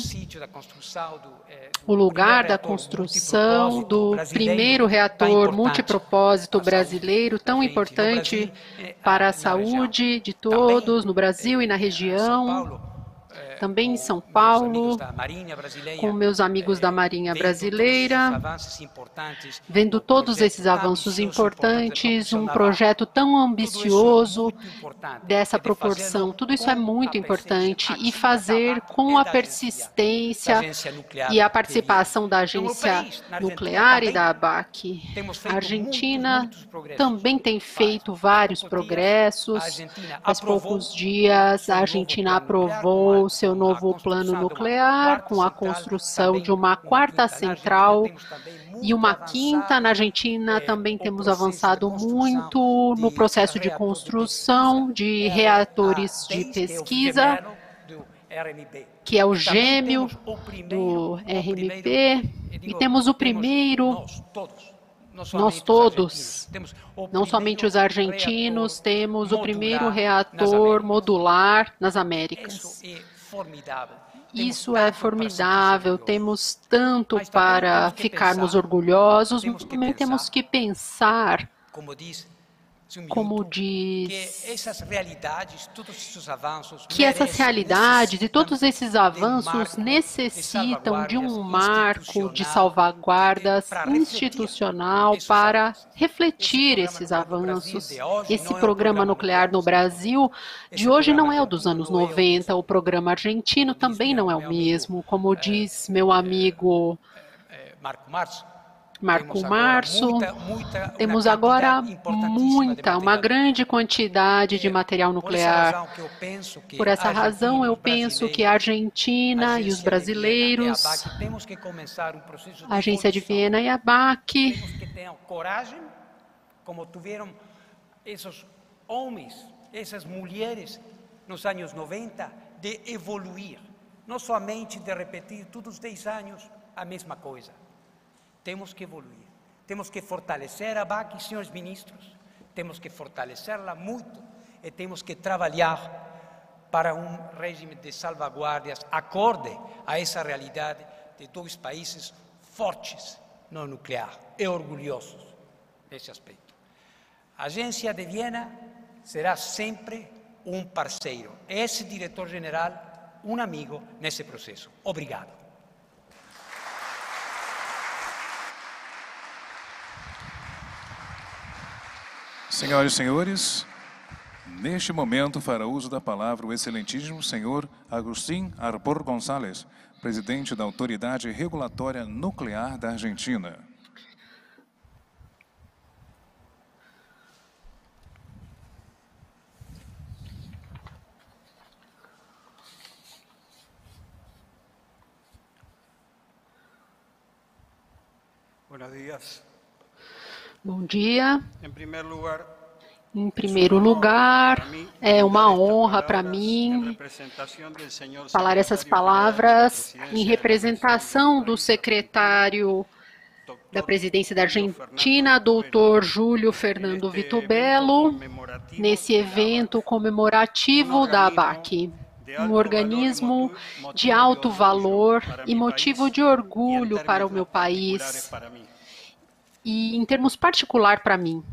o lugar da construção do primeiro reator multipropósito brasileiro, tão importante para a saúde de todos no Brasil e na região. Também em São Paulo, com meus amigos da Marinha Brasileira, vendo todos esses avanços importantes, um projeto tão ambicioso, dessa proporção. Tudo isso é muito importante e fazer com a persistência e a participação da Agência Nuclear e da ABAC. A Argentina também tem feito vários progressos. Faz poucos dias, a Argentina aprovou o seu seu novo plano nuclear, com a construção de uma quarta central e uma quinta. Na Argentina também temos avançado muito no processo de construção de reatores de pesquisa, que é o gêmeo do R M P, e temos o primeiro, nós todos, não somente os argentinos, temos o primeiro reator modular nas Américas. Isso é formidável, temos tanto para ficarmos orgulhosos, mas também temos que pensar, como diz, que essas realidades e todos esses avanços necessitam de um marco de salvaguardas institucional para refletir esses avanços. Esse programa nuclear no Brasil de hoje não é o dos anos noventa, o programa argentino também não é o mesmo, como diz meu amigo Marco Março, temos agora muita, uma grande quantidade de material nuclear. Por essa razão, eu penso que a Argentina e os brasileiros, a Agência de Viena e a B A C, temos que ter coragem, como tiveram esses homens, essas mulheres nos anos noventa, de evoluir, não somente de repetir todos os dez anos a mesma coisa. Temos que evoluir, temos que fortalecer a B A C, senhores ministros, temos que fortalecê-la muito e temos que trabalhar para um regime de salvaguardas acorde a essa realidade de dois países fortes no nuclear e orgulhosos nesse aspecto. A Agência de Viena será sempre um parceiro, esse diretor-geral, um amigo nesse processo. Obrigado. Senhoras e senhores, neste momento fará uso da palavra o excelentíssimo senhor Agustín Arbor González, presidente da Autoridade Regulatória Nuclear da Argentina. Buenos días. Bom dia. Em primeiro lugar, Em primeiro lugar, é uma honra para mim falar essas palavras em representação do secretário da Presidência da Argentina, doutor Júlio Fernando Vittobello, nesse evento comemorativo da A B A C. Um organismo de alto valor e motivo de orgulho para o meu país. E em termos particular para mim.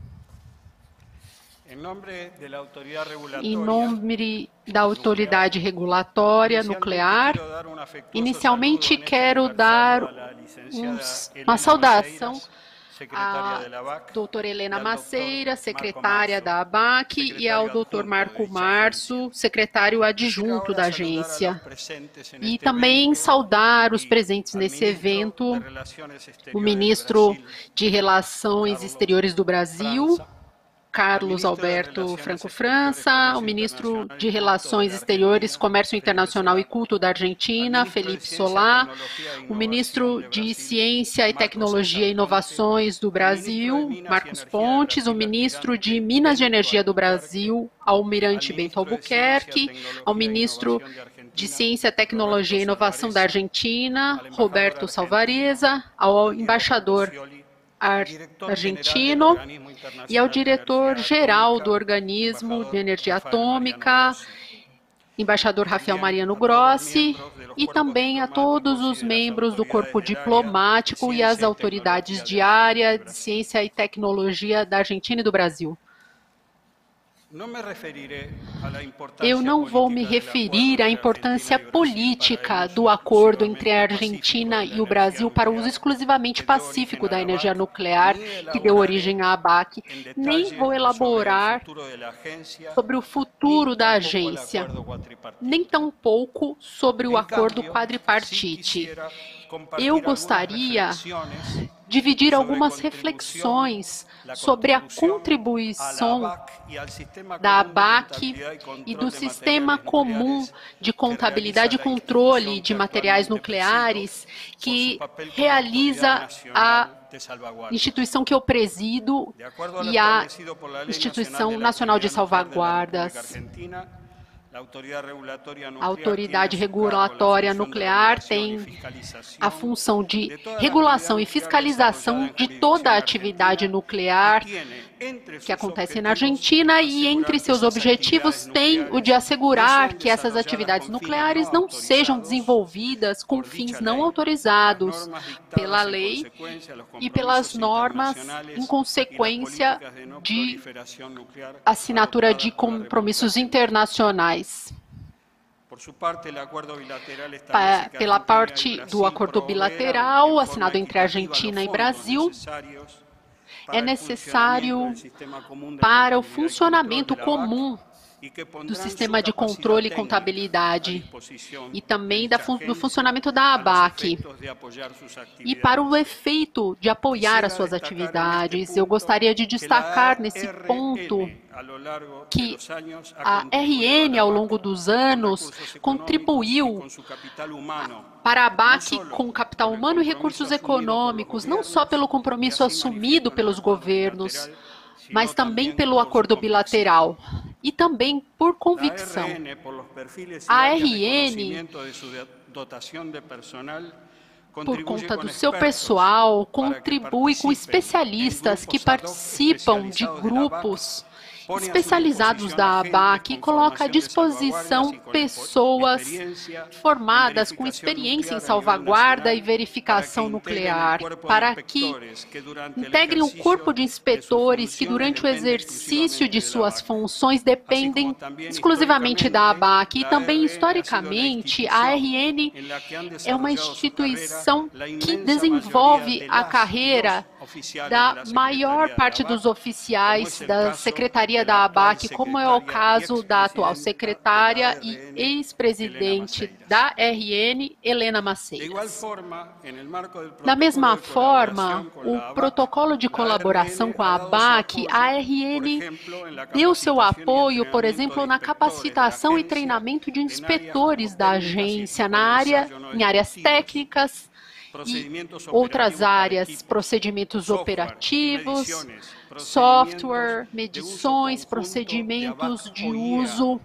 Em nome da Autoridade Regulatória Nuclear, inicialmente quero dar uns, uma saudação à doutora Helena Maceira, secretária da A B A C, e ao doutor Marco Março, secretário adjunto da agência. E também saudar os presentes nesse evento, o ministro de Relações Exteriores do Brasil, Carlos Alberto Franco França, o ministro de Relações Exteriores, Comércio Internacional e Culto da Argentina, Felipe Solá, o ministro de Ciência e Tecnologia e Inovações do Brasil, Marcos Pontes, o ministro de Minas e Energia do Brasil, Almirante Bento Albuquerque, ao ministro de Ciência, Tecnologia e Inovação da Argentina, Roberto Salvareza, ao embaixador argentino e ao diretor-geral do Organismo de Energia Atômica, embaixador Rafael Mariano Grossi, e também a todos os membros do corpo diplomático e as autoridades de área de ciência e tecnologia da Argentina e do Brasil. Eu não vou me referir à importância política do acordo entre a Argentina e o Brasil para o uso exclusivamente pacífico da energia nuclear que deu origem à A B A C, nem vou elaborar sobre o futuro da agência, nem tampouco sobre o acordo quadripartite. Eu gostaria dividir algumas reflexões sobre a contribuição da ABAC e do Sistema Comum de Contabilidade e Controle de Materiais Nucleares, que realiza a instituição que eu presido e a Instituição Nacional de Salvaguardas. A Autoridade Regulatória Nuclear tem a função de regulação e fiscalização de toda a atividade nuclear que acontece na Argentina e entre seus objetivos tem o de assegurar que essas atividades nucleares não sejam desenvolvidas com fins não autorizados pela lei e pelas normas em consequência de assinatura de compromissos internacionais. Pela parte do acordo bilateral assinado entre Argentina e Brasil, é necessário para o funcionamento comum do sistema de controle e contabilidade e também da, do funcionamento da ABAC e para o efeito de apoiar as suas atividades. Eu gostaria de destacar nesse ponto que a R N, ao longo dos anos, contribuiu para a ABAC com capital humano e recursos econômicos, não só pelo compromisso assumido pelos governos, mas também pelo acordo bilateral e também por convicção. A R N, por conta do seu pessoal, contribui com especialistas que participam de grupos especializados da ABAC e coloca à disposição pessoas formadas com experiência em salvaguarda e verificação nuclear, para que integrem um corpo de inspetores que, durante o exercício de suas funções, dependem exclusivamente da ABAC. E também, historicamente, a R N é uma instituição que desenvolve a carreira da maior parte dos oficiais da Secretaria da ABAC, como é o caso da atual secretária e ex-presidente da R N, Helena Maceiras. Da mesma forma, o protocolo de colaboração com a ABAC, a R N deu seu apoio, por exemplo, na capacitação e treinamento de inspetores da agência na área, em áreas técnicas, e outras áreas, procedimentos operativos, software, medições, procedimentos de uso,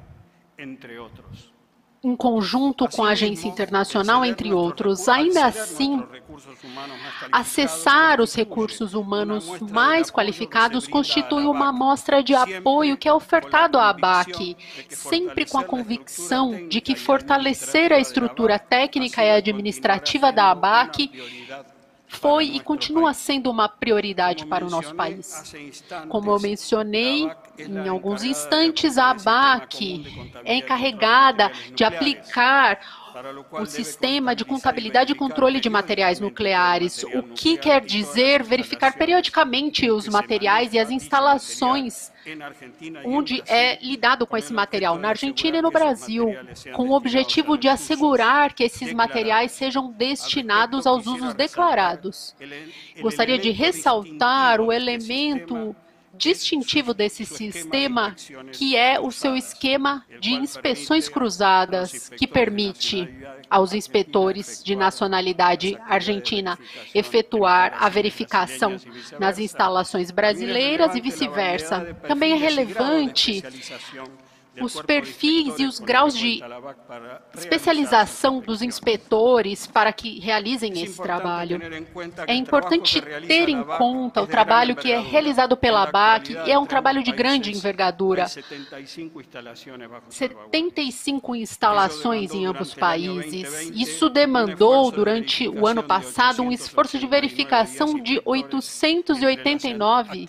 em conjunto com a agência internacional, entre outros. Ainda assim, acessar os recursos humanos mais qualificados constitui uma amostra de apoio que é ofertado à ABAC, sempre com a convicção de que fortalecer a estrutura técnica e administrativa da ABAC foi e continua sendo uma prioridade para o nosso país. Como eu mencionei, em alguns instantes, a ABAC é encarregada de aplicar o sistema de contabilidade e controle de materiais nucleares, o que quer dizer verificar periodicamente os materiais e as instalações onde é lidado com esse material, na Argentina e no Brasil, com o objetivo de assegurar que esses materiais sejam destinados aos usos declarados. Gostaria de ressaltar o elemento distintivo desse sistema, que é o seu esquema de inspeções cruzadas, que permite aos inspetores de nacionalidade argentina efetuar a verificação nas instalações brasileiras e vice-versa. Também é relevante os perfis e os graus de especialização dos inspetores para que realizem esse trabalho. É importante ter em conta o trabalho que é realizado pela ABAC, e é um trabalho de grande envergadura. setenta e cinco instalações em ambos países. Isso demandou, durante o ano passado, um esforço de verificação de oitocentos e oitenta e nove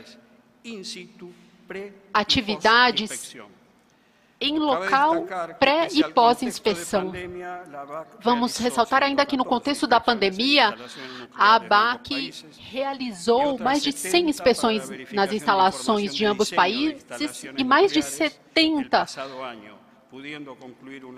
atividades em local pré e pós-inspeção. Vamos ressaltar ainda que no contexto da pandemia, a ABAC realizou mais de cem inspeções nas instalações de ambos países e mais de setenta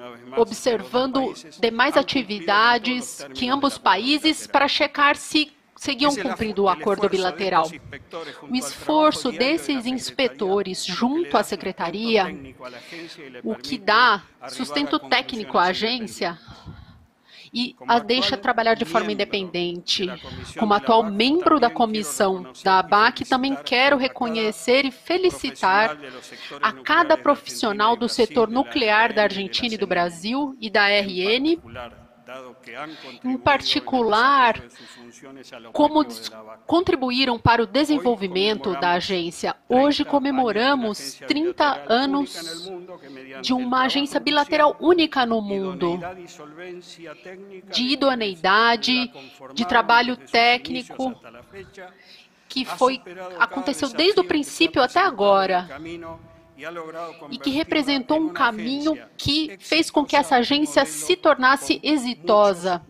observando demais atividades que ambos países para checar se seguiam cumprindo o acordo bilateral. O esforço desses inspetores junto à secretaria, o que dá sustento técnico à agência e a deixa trabalhar de forma independente. Como atual membro da comissão da A B A C, também quero reconhecer e felicitar a cada profissional do setor nuclear da Argentina e do Brasil e da R N, em particular, como contribuíram para o desenvolvimento da agência. Hoje comemoramos trinta anos de uma agência bilateral única no mundo, de idoneidade, de trabalho técnico, que foi, aconteceu desde o princípio até agora, e que representou um caminho que fez com que essa agência se tornasse exitosa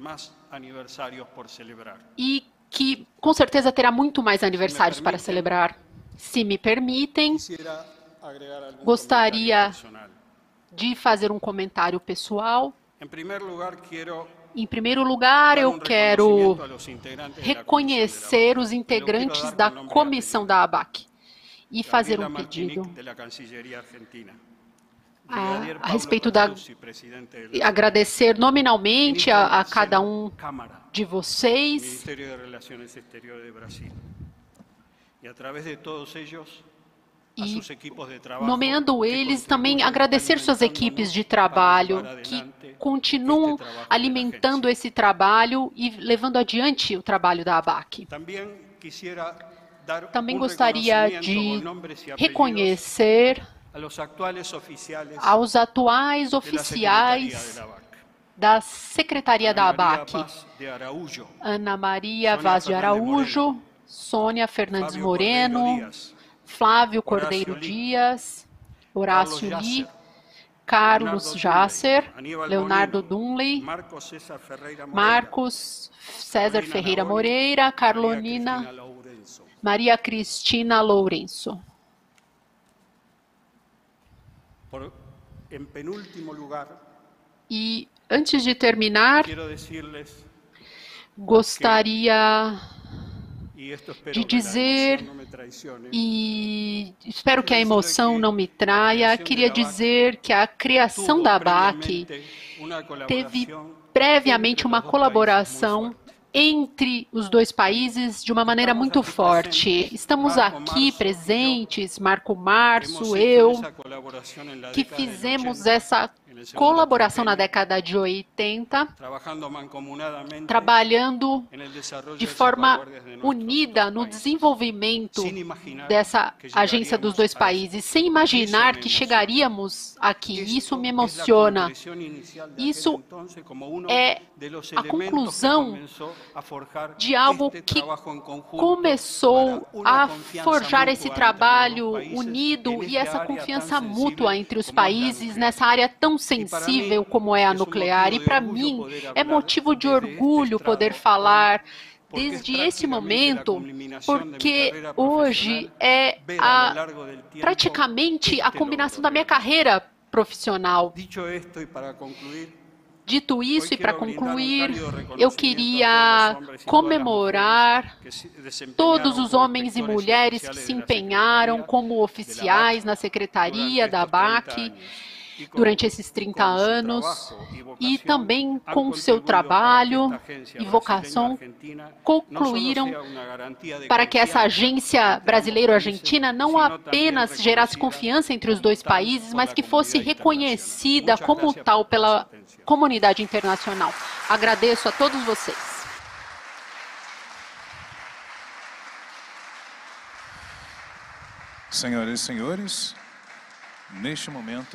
e que, com certeza, terá muito mais aniversários para celebrar. Se me permitem, gostaria de fazer um comentário pessoal. Em primeiro lugar, eu quero reconhecer os integrantes da comissão da A B A C e fazer um pedido a, a respeito da... agradecer nominalmente a, a cada um de vocês e, nomeando eles, também agradecer suas equipes de trabalho que continuam alimentando esse trabalho e levando adiante o trabalho da A B A C. Também gostaria de reconhecer aos atuais oficiais da Secretaria da A B A C, Ana Maria Vaz de Araújo, Sônia Fernandes Moreno, Flávio Cordeiro Dias, Horácio Li, Carlos Jasser, Leonardo Dunley, Marcos César Ferreira Moreira, Carolina Maria Cristina Lourenço. E, antes de terminar, gostaria de dizer, e espero que a emoção não me traia, queria dizer que a criação da A B A C teve previamente uma colaboração entre os dois países de uma maneira muito forte. Estamos aqui presentes, Marco Março, eu, que fizemos essa colaboração na década de oitenta, trabalhando de forma unida no desenvolvimento dessa agência dos dois países, sem imaginar que chegaríamos aqui. Isso me emociona. Isso é a conclusão de algo que começou a forjar esse trabalho unido e essa confiança mútua entre os países nessa área tão sensível como é a nuclear. E, para mim, é motivo de orgulho poder falar desde esse momento, porque hoje é a, praticamente a combinação da minha carreira profissional. Dito isso, e para concluir, eu queria comemorar todos os homens e mulheres que se empenharam como oficiais na Secretaria da A B A C durante esses trinta anos e também com seu trabalho e vocação concluíram para que essa agência brasileiro-argentina não apenas gerasse confiança entre os dois países, mas que fosse reconhecida como tal pela comunidade internacional. Agradeço a todos vocês. Senhoras e senhores, neste momento...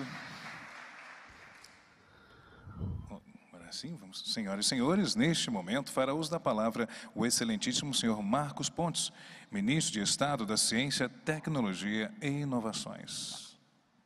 Sim, vamos. Senhoras e senhores, neste momento fará uso da palavra o excelentíssimo senhor Marcos Pontes, ministro de Estado da Ciência, Tecnologia e Inovações.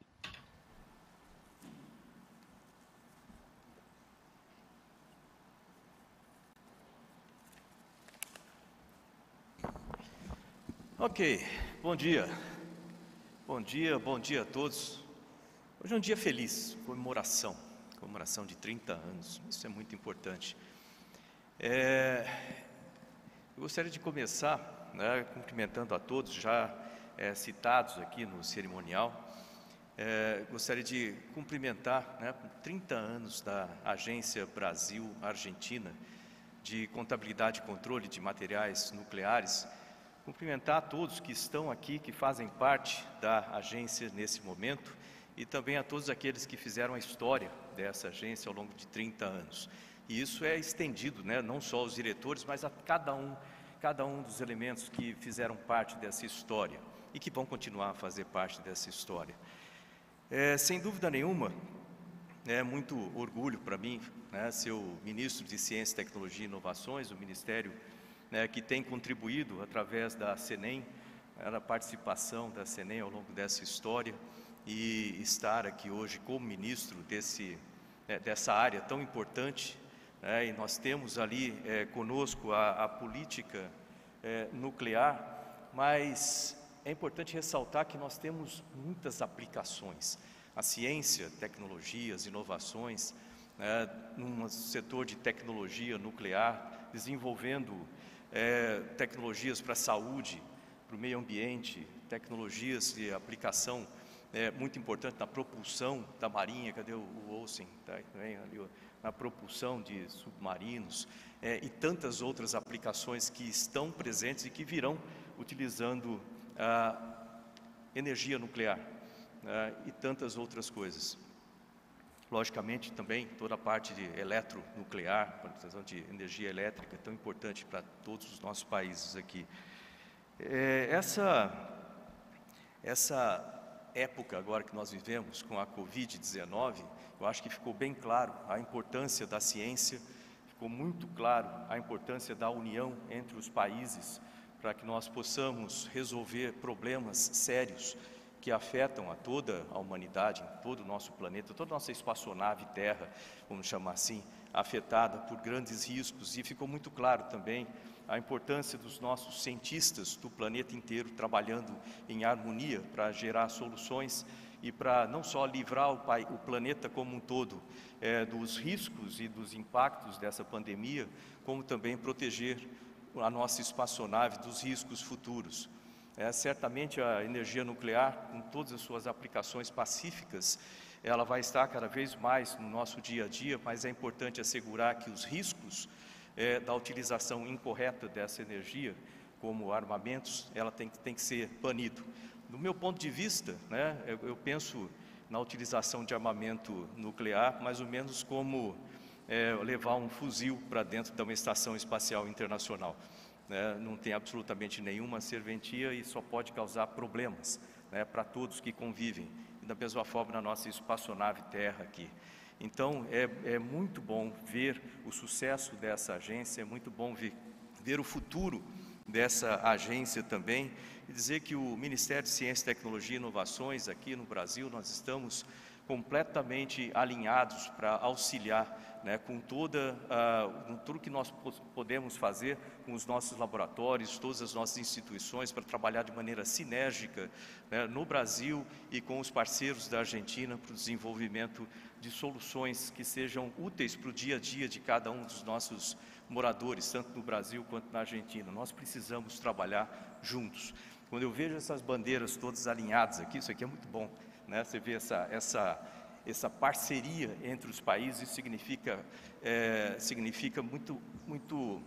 Ok, bom dia. Bom dia, bom dia a todos. Hoje é um dia feliz, comemoração. Comemoração de trinta anos, isso é muito importante. É, Eu gostaria de começar, né, cumprimentando a todos já é, citados aqui no cerimonial. É, gostaria de cumprimentar, né, trinta anos da Agência Brasil-Argentina de Contabilidade e Controle de Materiais Nucleares. Cumprimentar a todos que estão aqui, que fazem parte da agência nesse momento, e também a todos aqueles que fizeram a história dessa agência ao longo de trinta anos. E isso é estendido, né, não só aos diretores, mas a cada um, cada um dos elementos que fizeram parte dessa história e que vão continuar a fazer parte dessa história. É, sem dúvida nenhuma, é muito orgulho para mim, né, ser o ministro de Ciência, Tecnologia e Inovações, o ministério, né, que tem contribuído através da SENEM, a participação da SENEM ao longo dessa história, e estar aqui hoje como ministro desse, é, dessa área tão importante, né, e nós temos ali é, conosco a, a política é, nuclear, mas é importante ressaltar que nós temos muitas aplicações, a ciência, tecnologias, inovações, né, num setor de tecnologia nuclear, desenvolvendo é, tecnologias para a saúde, para o meio ambiente, tecnologias de aplicação é, muito importante na propulsão da marinha, cadê o, o Olsen, tá, ali, na propulsão de submarinos, é, e tantas outras aplicações que estão presentes e que virão utilizando a energia nuclear, né, e tantas outras coisas. Logicamente, também, toda a parte de eletronuclear, a utilização de energia elétrica, é tão importante para todos os nossos países aqui. É, essa, essa época agora que nós vivemos com a covid dezenove, eu acho que ficou bem claro a importância da ciência, ficou muito claro a importância da união entre os países para que nós possamos resolver problemas sérios que afetam a toda a humanidade, todo o nosso planeta, toda a nossa espaçonave Terra, vamos chamar assim, afetada por grandes riscos. E ficou muito claro também a importância dos nossos cientistas do planeta inteiro trabalhando em harmonia para gerar soluções e para não só livrar o, pai, o planeta como um todo é, dos riscos e dos impactos dessa pandemia, como também proteger a nossa espaçonave dos riscos futuros. É, certamente a energia nuclear, com todas as suas aplicações pacíficas, ela vai estar cada vez mais no nosso dia a dia, mas é importante assegurar que os riscos é, da utilização incorreta dessa energia, como armamentos, ela tem, tem que ser banido. Do meu ponto de vista, né, eu, eu penso na utilização de armamento nuclear mais ou menos como é, levar um fuzil para dentro de uma estação espacial internacional. Né, não tem absolutamente nenhuma serventia e só pode causar problemas, né, para todos que convivem. E da mesma forma na nossa espaçonave Terra aqui. Então, é, é muito bom ver o sucesso dessa agência, é muito bom ver, ver o futuro dessa agência também, e dizer que o Ministério de Ciência, Tecnologia e Inovações aqui no Brasil, nós estamos completamente alinhados para auxiliar, né, com toda, uh, tudo que nós podemos fazer com os nossos laboratórios, todas as nossas instituições, para trabalhar de maneira sinérgica, né, no Brasil e com os parceiros da Argentina para o desenvolvimento de soluções que sejam úteis para o dia a dia de cada um dos nossos moradores, tanto no Brasil quanto na Argentina. Nós precisamos trabalhar juntos. Quando eu vejo essas bandeiras todas alinhadas aqui, isso aqui é muito bom, né? Você vê essa, essa, essa parceria entre os países, isso significa, é, significa muito, muito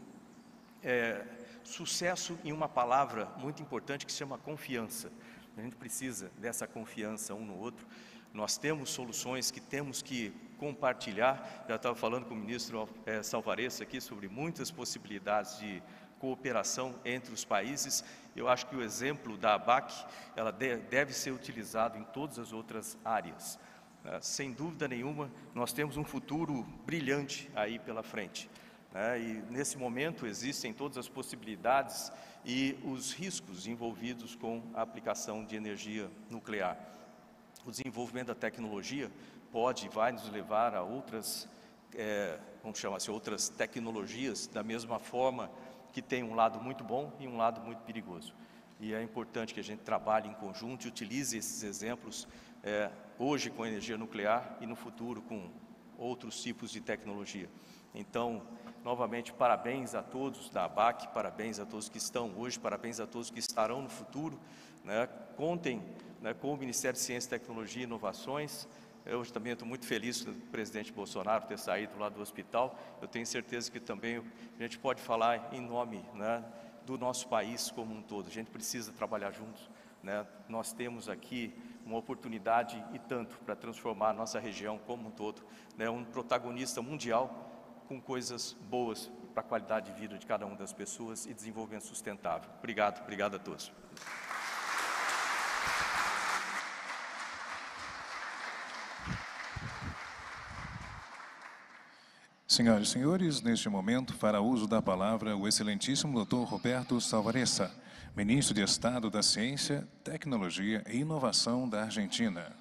é, sucesso em uma palavra muito importante que se chama confiança. A gente precisa dessa confiança um no outro. Nós temos soluções que temos que compartilhar. Já estava falando com o ministro é, Salvarez aqui sobre muitas possibilidades de cooperação entre os países. Eu acho que o exemplo da A B A C, ela deve ser utilizado em todas as outras áreas. Sem dúvida nenhuma, nós temos um futuro brilhante aí pela frente. E nesse momento existem todas as possibilidades e os riscos envolvidos com a aplicação de energia nuclear. O desenvolvimento da tecnologia pode e vai nos levar a outras, é, vamos chamar assim, outras tecnologias, da mesma forma que tem um lado muito bom e um lado muito perigoso. E é importante que a gente trabalhe em conjunto e utilize esses exemplos é, hoje com a energia nuclear e no futuro com outros tipos de tecnologia. Então, novamente, parabéns a todos da ABAC, parabéns a todos que estão hoje, parabéns a todos que estarão no futuro, né? Contem, né, com o Ministério de Ciência, Tecnologia e Inovações. Eu hoje também estou muito feliz do presidente Bolsonaro ter saído lá do hospital. Eu tenho certeza que também a gente pode falar em nome, né, do nosso país como um todo. A gente precisa trabalhar juntos, né? Nós temos aqui uma oportunidade e tanto para transformar a nossa região como um todo, né, um protagonista mundial com coisas boas para a qualidade de vida de cada uma das pessoas e desenvolvimento sustentável. Obrigado, obrigado a todos. Senhoras e senhores, neste momento fará uso da palavra o excelentíssimo doutor Roberto Salvarezza, ministro de Estado da Ciência, Tecnologia e Inovação da Argentina.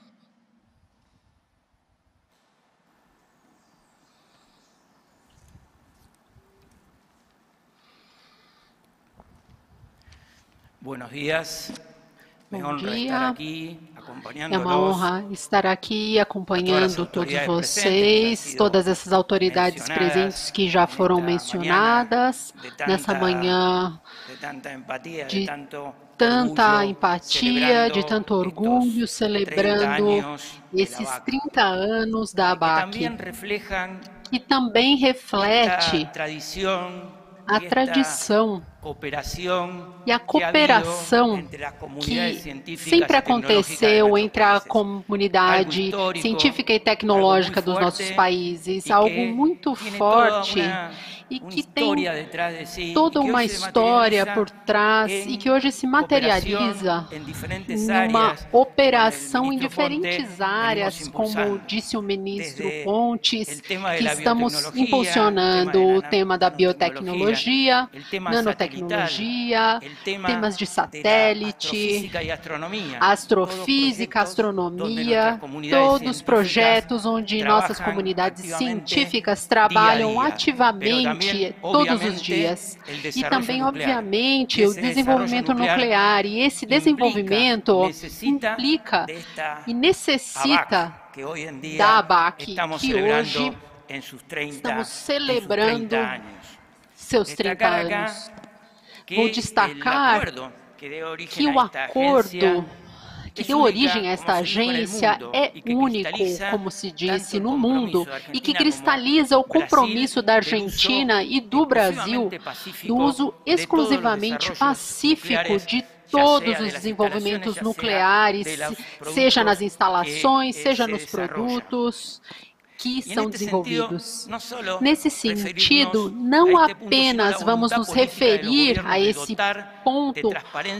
Buenos días. Bom dia, é uma honra estar aqui acompanhando todos vocês, todas essas autoridades presentes que já foram mencionadas nessa manhã de tanta empatia, de tanto orgulho, celebrando esses trinta anos da ABAC, que também reflete a tradição e a cooperação que sempre aconteceu entre a comunidade científica e tecnológica dos nossos países, algo muito forte e que tem toda uma história por trás e que hoje se materializa numa operação em diferentes áreas, como disse o ministro Pontes, que estamos impulsionando o tema da biotecnologia, nanotecnologia, temas de satélite, astrofísica, astronomia, todos os projetos onde nossas comunidades científicas trabalham ativamente todos os dias. E também, obviamente, o desenvolvimento nuclear. E esse desenvolvimento implica e necessita da ABAC, que hoje estamos celebrando seus trinta anos. Vou destacar que o acordo que deu origem a esta agência é único, como se disse, no mundo, e que cristaliza o compromisso da Argentina e do Brasil do uso exclusivamente pacífico de todos os desenvolvimentos nucleares, seja nas instalações, seja nos produtos que são desenvolvidos. Nesse sentido, não apenas vamos nos referir a esse ponto,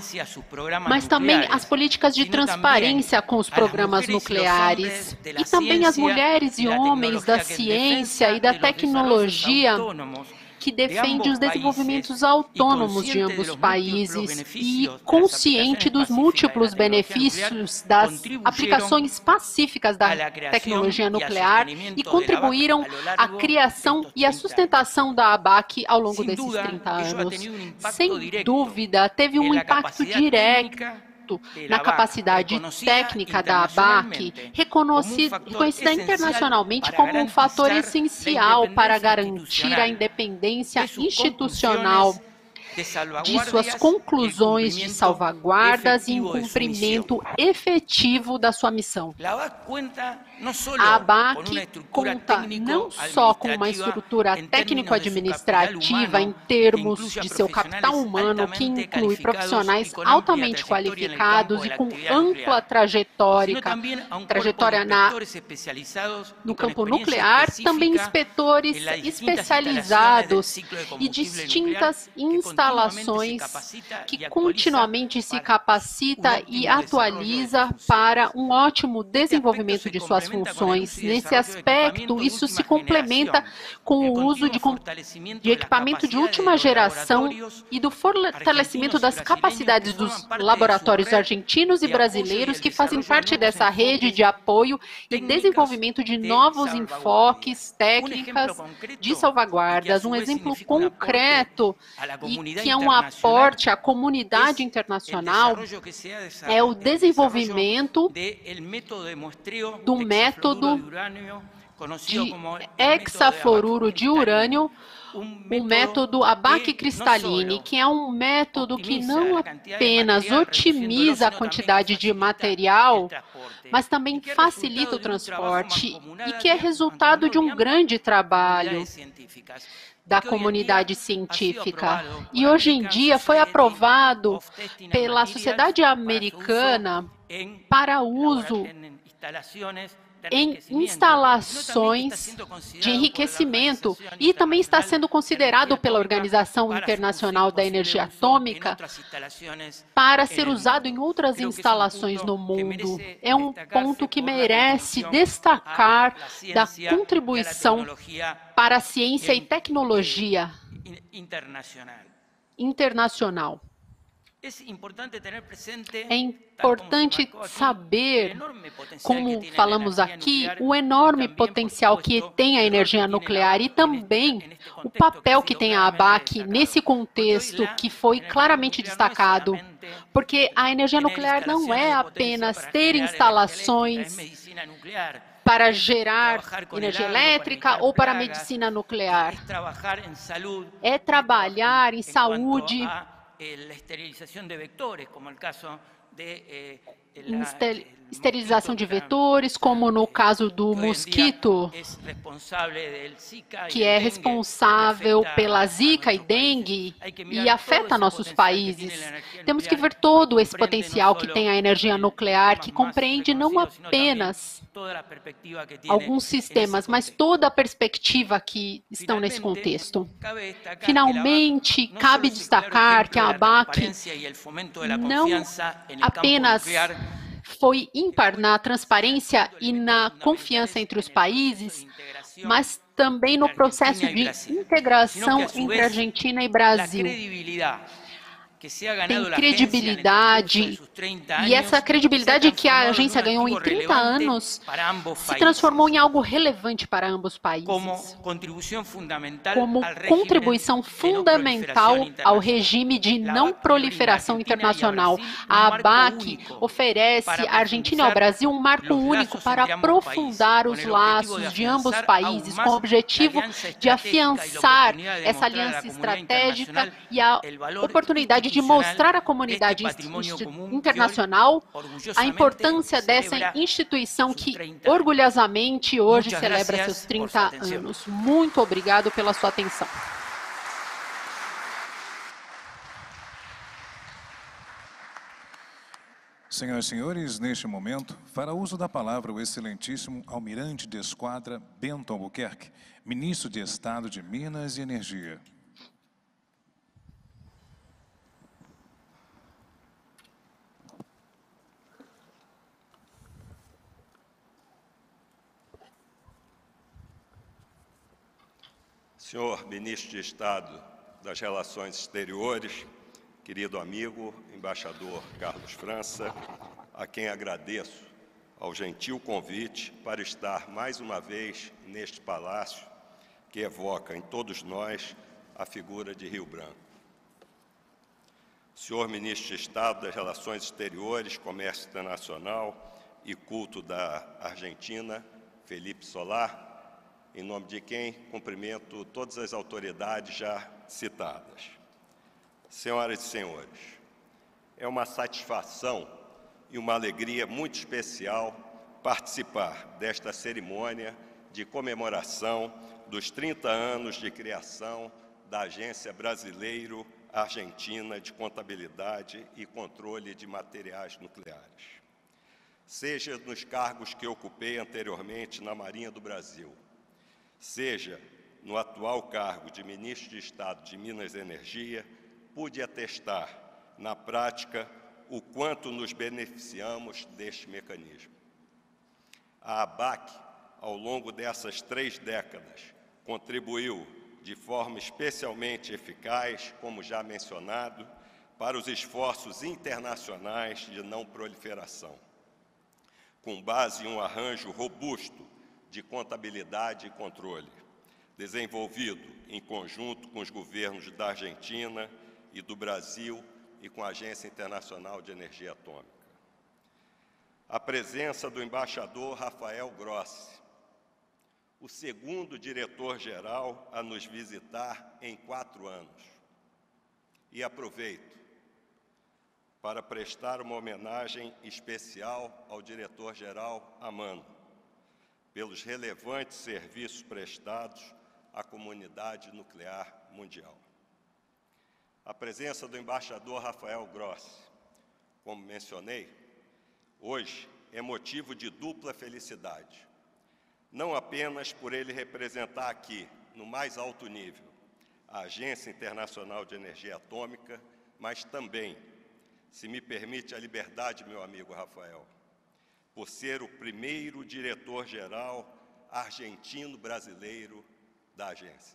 mas também as políticas de transparência com os programas nucleares e também as mulheres e homens da ciência e da tecnologia que defende os desenvolvimentos autônomos de ambos países e consciente dos múltiplos benefícios das aplicações pacíficas da tecnologia nuclear e contribuíram à criação e à sustentação da ABAC ao longo desses trinta anos. Sem dúvida, teve um impacto direto na capacidade técnica da ABAC, reconhecida internacionalmente como um fator essencial para garantir a independência institucional de suas conclusões de salvaguardas e em cumprimento efetivo da sua missão. A ABAC conta não só com uma estrutura técnico-administrativa em termos de seu capital humano, que inclui profissionais altamente qualificados e com ampla trajetória, trajetória na, no campo nuclear, também inspetores especializados e distintas instalações que continuamente se capacita e atualiza para um ótimo desenvolvimento de suas funções. Nesse aspecto, isso se complementa com o uso de, de equipamento de última geração e do fortalecimento das capacidades dos laboratórios argentinos e brasileiros que fazem parte dessa rede de apoio e desenvolvimento de novos enfoques, técnicas de salvaguardas. Um exemplo concreto e que é um aporte à comunidade internacional é o desenvolvimento do método de hexafluoruro de urânio, o método Abac Cristallini, que é um método que não apenas otimiza a quantidade de material, mas também facilita o transporte e que é resultado de um grande trabalho da comunidade científica. E hoje em dia foi aprovado pela Sociedade Americana para uso em instalações de enriquecimento e também está sendo considerado pela Organização Internacional da Energia Atômica para ser usado em outras instalações no mundo. É um ponto que merece destacar da contribuição para a ciência e tecnologia internacional. É importante saber, como falamos aqui, o enorme potencial que tem a energia nuclear e também o papel que tem a Abac nesse contexto que foi claramente destacado, porque a energia nuclear não é apenas ter instalações para gerar energia elétrica ou para a medicina nuclear. É trabalhar em saúde, la esterilización de vectores, como el caso de eh, la, esterilização de vetores, como no caso do mosquito, que é responsável pela Zika e dengue e afeta nossos países. Temos que ver todo esse potencial que tem a energia nuclear, que compreende não apenas alguns sistemas, mas toda a perspectiva que estão nesse contexto. Finalmente, cabe destacar que a Abac não apenas foi ímpar na transparência e na confiança entre os países, mas também no processo de integração entre Argentina e Brasil. Tem credibilidade, e essa credibilidade que a agência ganhou em trinta anos se transformou em algo relevante para ambos os países, como contribuição fundamental ao regime de não proliferação internacional. A Abac oferece à Argentina e ao Brasil um marco único para aprofundar os laços de ambos os países, com o objetivo de afiançar essa aliança estratégica e a oportunidade de mostrar à comunidade internacional a importância dessa instituição que orgulhosamente hoje celebra seus trinta anos. Muito obrigado pela sua atenção. Senhoras e senhores, neste momento, fará uso da palavra o excelentíssimo Almirante de Esquadra Bento Albuquerque, Ministro de Estado de Minas e Energia. Senhor Ministro de Estado das Relações Exteriores, querido amigo, embaixador Carlos França, a quem agradeço ao gentil convite para estar mais uma vez neste palácio que evoca em todos nós a figura de Rio Branco. Senhor Ministro de Estado das Relações Exteriores, Comércio Internacional e Culto da Argentina, Felipe Solá, em nome de quem cumprimento todas as autoridades já citadas. Senhoras e senhores, é uma satisfação e uma alegria muito especial participar desta cerimônia de comemoração dos trinta anos de criação da Agência Brasileiro-Argentina de Contabilidade e Controle de Materiais Nucleares. Seja nos cargos que ocupei anteriormente na Marinha do Brasil, seja no atual cargo de Ministro de Estado de Minas e Energia, pude atestar, na prática, o quanto nos beneficiamos deste mecanismo. A Abac, ao longo dessas três décadas, contribuiu de forma especialmente eficaz, como já mencionado, para os esforços internacionais de não proliferação, com base em um arranjo robusto de contabilidade e controle, desenvolvido em conjunto com os governos da Argentina e do Brasil e com a Agência Internacional de Energia Atômica. A presença do embaixador Rafael Grossi, o segundo diretor-geral a nos visitar em quatro anos. E aproveito para prestar uma homenagem especial ao diretor-geral Amando, pelos relevantes serviços prestados à comunidade nuclear mundial. A presença do embaixador Rafael Grossi, como mencionei, hoje é motivo de dupla felicidade, não apenas por ele representar aqui, no mais alto nível, a Agência Internacional de Energia Atômica, mas também, se me permite a liberdade, meu amigo Rafael, por ser o primeiro diretor-geral argentino-brasileiro da agência.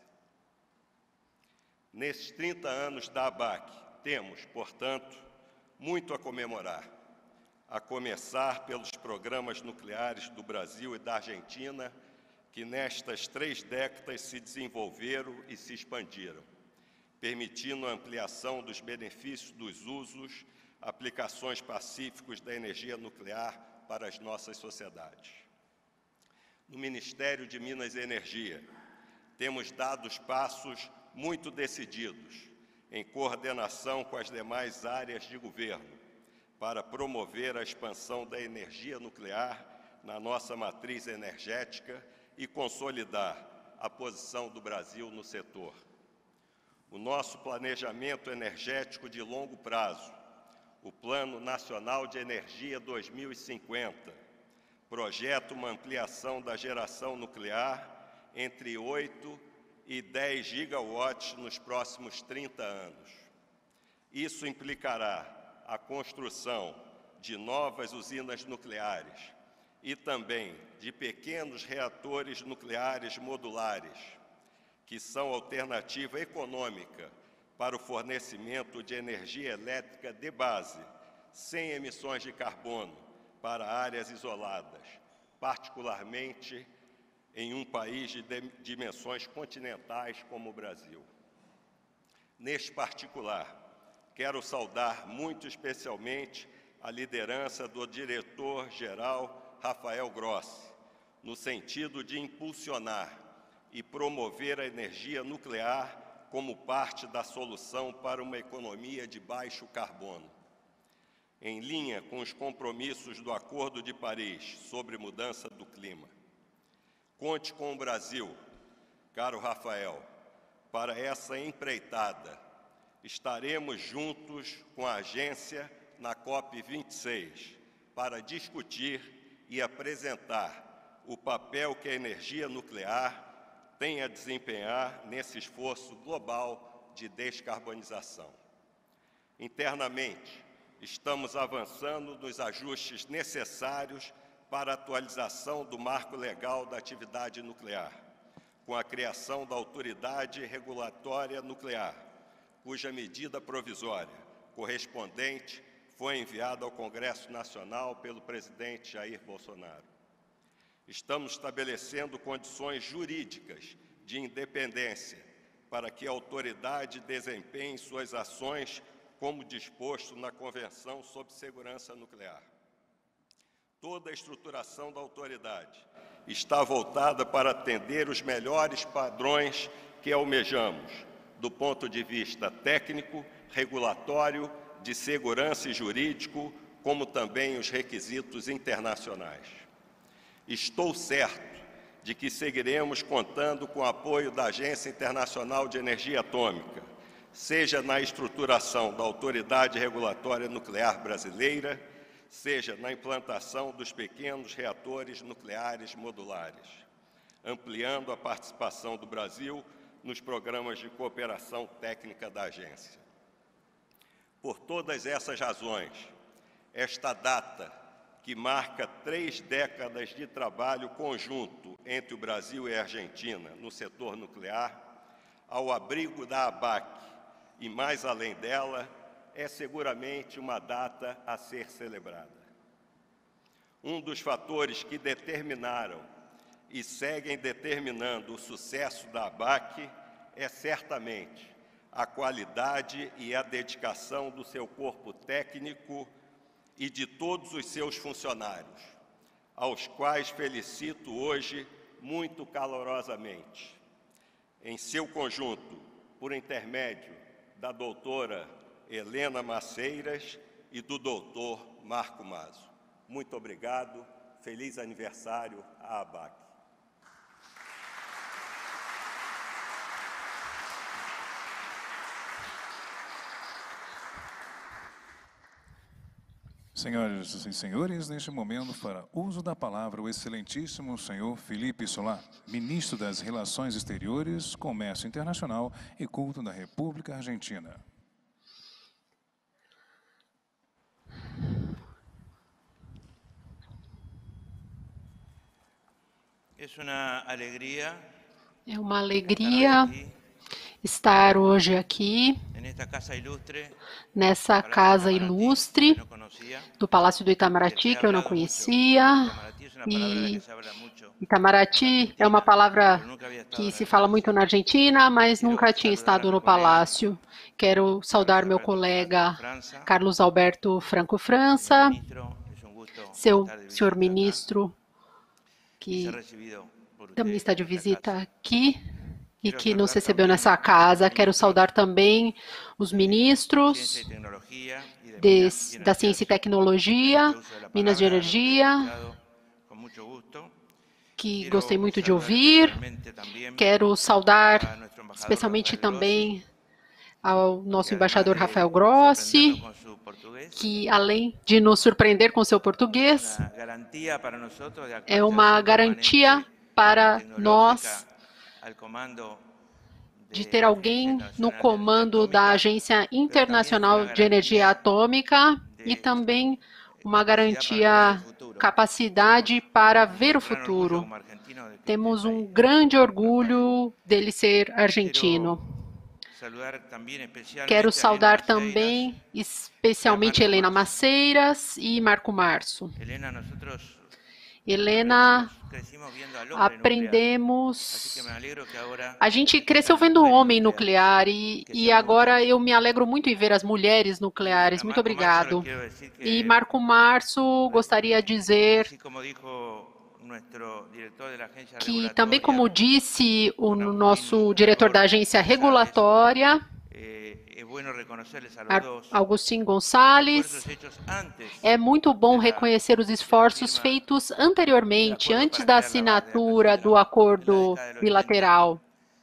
Nesses trinta anos da ABAC, temos, portanto, muito a comemorar, a começar pelos programas nucleares do Brasil e da Argentina, que nestas três décadas se desenvolveram e se expandiram, permitindo a ampliação dos benefícios dos usos, aplicações pacíficos da energia nuclear para as nossas sociedades. No Ministério de Minas e Energia, temos dado passos muito decididos, em coordenação com as demais áreas de governo, para promover a expansão da energia nuclear na nossa matriz energética e consolidar a posição do Brasil no setor. O nosso planejamento energético de longo prazo, o Plano Nacional de Energia dois mil e cinquenta, projeta uma ampliação da geração nuclear entre oito e dez gigawatts nos próximos trinta anos. Isso implicará a construção de novas usinas nucleares e também de pequenos reatores nucleares modulares, que são alternativa econômica para o fornecimento de energia elétrica de base, sem emissões de carbono, para áreas isoladas, particularmente em um país de dimensões continentais como o Brasil. Neste particular, quero saudar muito especialmente a liderança do diretor-geral Rafael Grossi, no sentido de impulsionar e promover a energia nuclear como parte da solução para uma economia de baixo carbono. Em linha com os compromissos do Acordo de Paris sobre mudança do clima. Conte com o Brasil, caro Rafael, para essa empreitada. Estaremos juntos com a agência na COP vinte e seis para discutir e apresentar o papel que a energia nuclear tem a desempenhar nesse esforço global de descarbonização. Internamente, estamos avançando nos ajustes necessários para a atualização do marco legal da atividade nuclear, com a criação da Autoridade Regulatória Nuclear, cuja medida provisória correspondente foi enviada ao Congresso Nacional pelo presidente Jair Bolsonaro. Estamos estabelecendo condições jurídicas de independência para que a autoridade desempenhe suas ações como disposto na Convenção sobre Segurança Nuclear. Toda a estruturação da autoridade está voltada para atender os melhores padrões que almejamos, do ponto de vista técnico, regulatório, de segurança e jurídico, como também os requisitos internacionais. Estou certo de que seguiremos contando com o apoio da Agência Internacional de Energia Atômica, seja na estruturação da Autoridade Regulatória Nuclear Brasileira, seja na implantação dos pequenos reatores nucleares modulares, ampliando a participação do Brasil nos programas de cooperação técnica da agência. Por todas essas razões, esta data, que marca três décadas de trabalho conjunto entre o Brasil e a Argentina no setor nuclear, ao abrigo da ABAC e mais além dela, é seguramente uma data a ser celebrada. Um dos fatores que determinaram e seguem determinando o sucesso da ABAC é certamente a qualidade e a dedicação do seu corpo técnico e de todos os seus funcionários, aos quais felicito hoje muito calorosamente. Em seu conjunto, por intermédio da doutora Helena Maceiras e do doutor Marco Mazo. Muito obrigado, feliz aniversário à ABAC. Senhoras e senhores, neste momento, fará uso da palavra o excelentíssimo senhor Felipe Solá, ministro das Relações Exteriores, Comércio Internacional e Culto da República Argentina. É uma alegria estar hoje aqui, nessa casa ilustre do Palácio do Itamaraty, que eu não conhecia. E Itamaraty é uma palavra que se fala muito na Argentina, mas nunca tinha estado no Palácio. Quero saudar meu colega Carlos Alberto Franco França, seu senhor ministro, que também está de visita aqui e que nos recebeu nessa casa. Quero saudar também os ministros de, da Ciência e Tecnologia, Minas de Energia, que gostei muito de ouvir. Quero saudar especialmente também ao nosso embaixador Rafael Grossi, que além de nos surpreender com seu português, é uma garantia para nós de ter alguém no comando da Agência Internacional de Energia Atômica e também uma garantia, capacidade para ver o futuro. Temos um grande orgulho dele ser argentino. Quero saudar também, especialmente, Helena Maceiras e Marco Março. Helena, aprendemos... A gente cresceu vendo o homem nuclear e, e agora eu me alegro muito em ver as mulheres nucleares. Muito obrigado. E Marco Março, gostaria de dizer que também, como disse o nosso diretor da agência regulatória, Agustín Gonçalves, é muito bom reconhecer os esforços feitos anteriormente, antes da assinatura do acordo bilateral.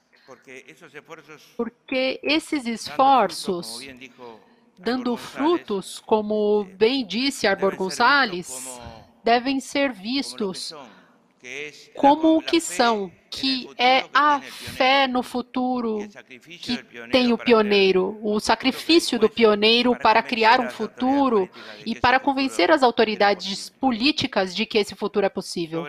Porque esses esforços, dando frutos, como bem disse Arbor Gonçalves, devem ser vistos como o que são, que é a fé no futuro que tem o pioneiro, o sacrifício do pioneiro para criar um futuro e para convencer as autoridades políticas de que esse futuro é possível.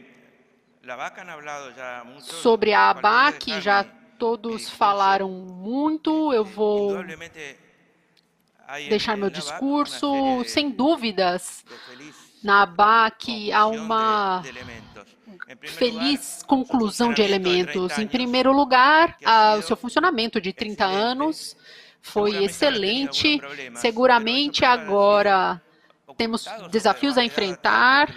Sobre a ABAC, já todos falaram muito, eu vou deixar meu discurso. Sem dúvidas, na ABAC há uma feliz conclusão de elementos. Em primeiro lugar, a, o seu funcionamento de trinta anos foi excelente. Seguramente agora temos desafios a enfrentar,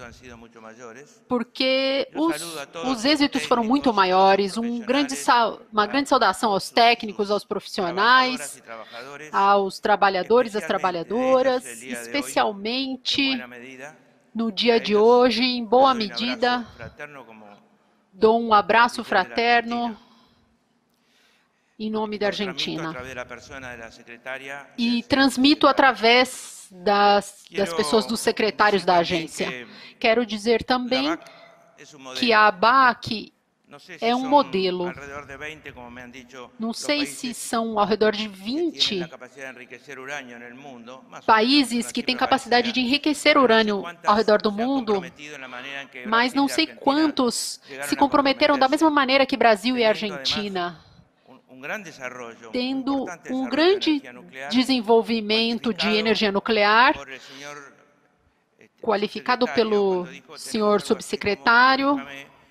porque os, os êxitos foram muito maiores. Um grande, uma grande saudação aos técnicos, aos profissionais, aos trabalhadores, às trabalhadoras, especialmente no dia de hoje, em boa medida, dou um abraço fraterno em nome da Argentina e transmito através das, das pessoas, dos secretários da agência. Quero dizer também que a ABAC é um modelo. Não sei se são ao redor de vinte países que têm capacidade de enriquecer urânio ao redor do mundo, mas não sei quantos se comprometeram da mesma maneira que Brasil e Argentina, tendo um grande desenvolvimento de energia nuclear, qualificado pelo senhor subsecretário.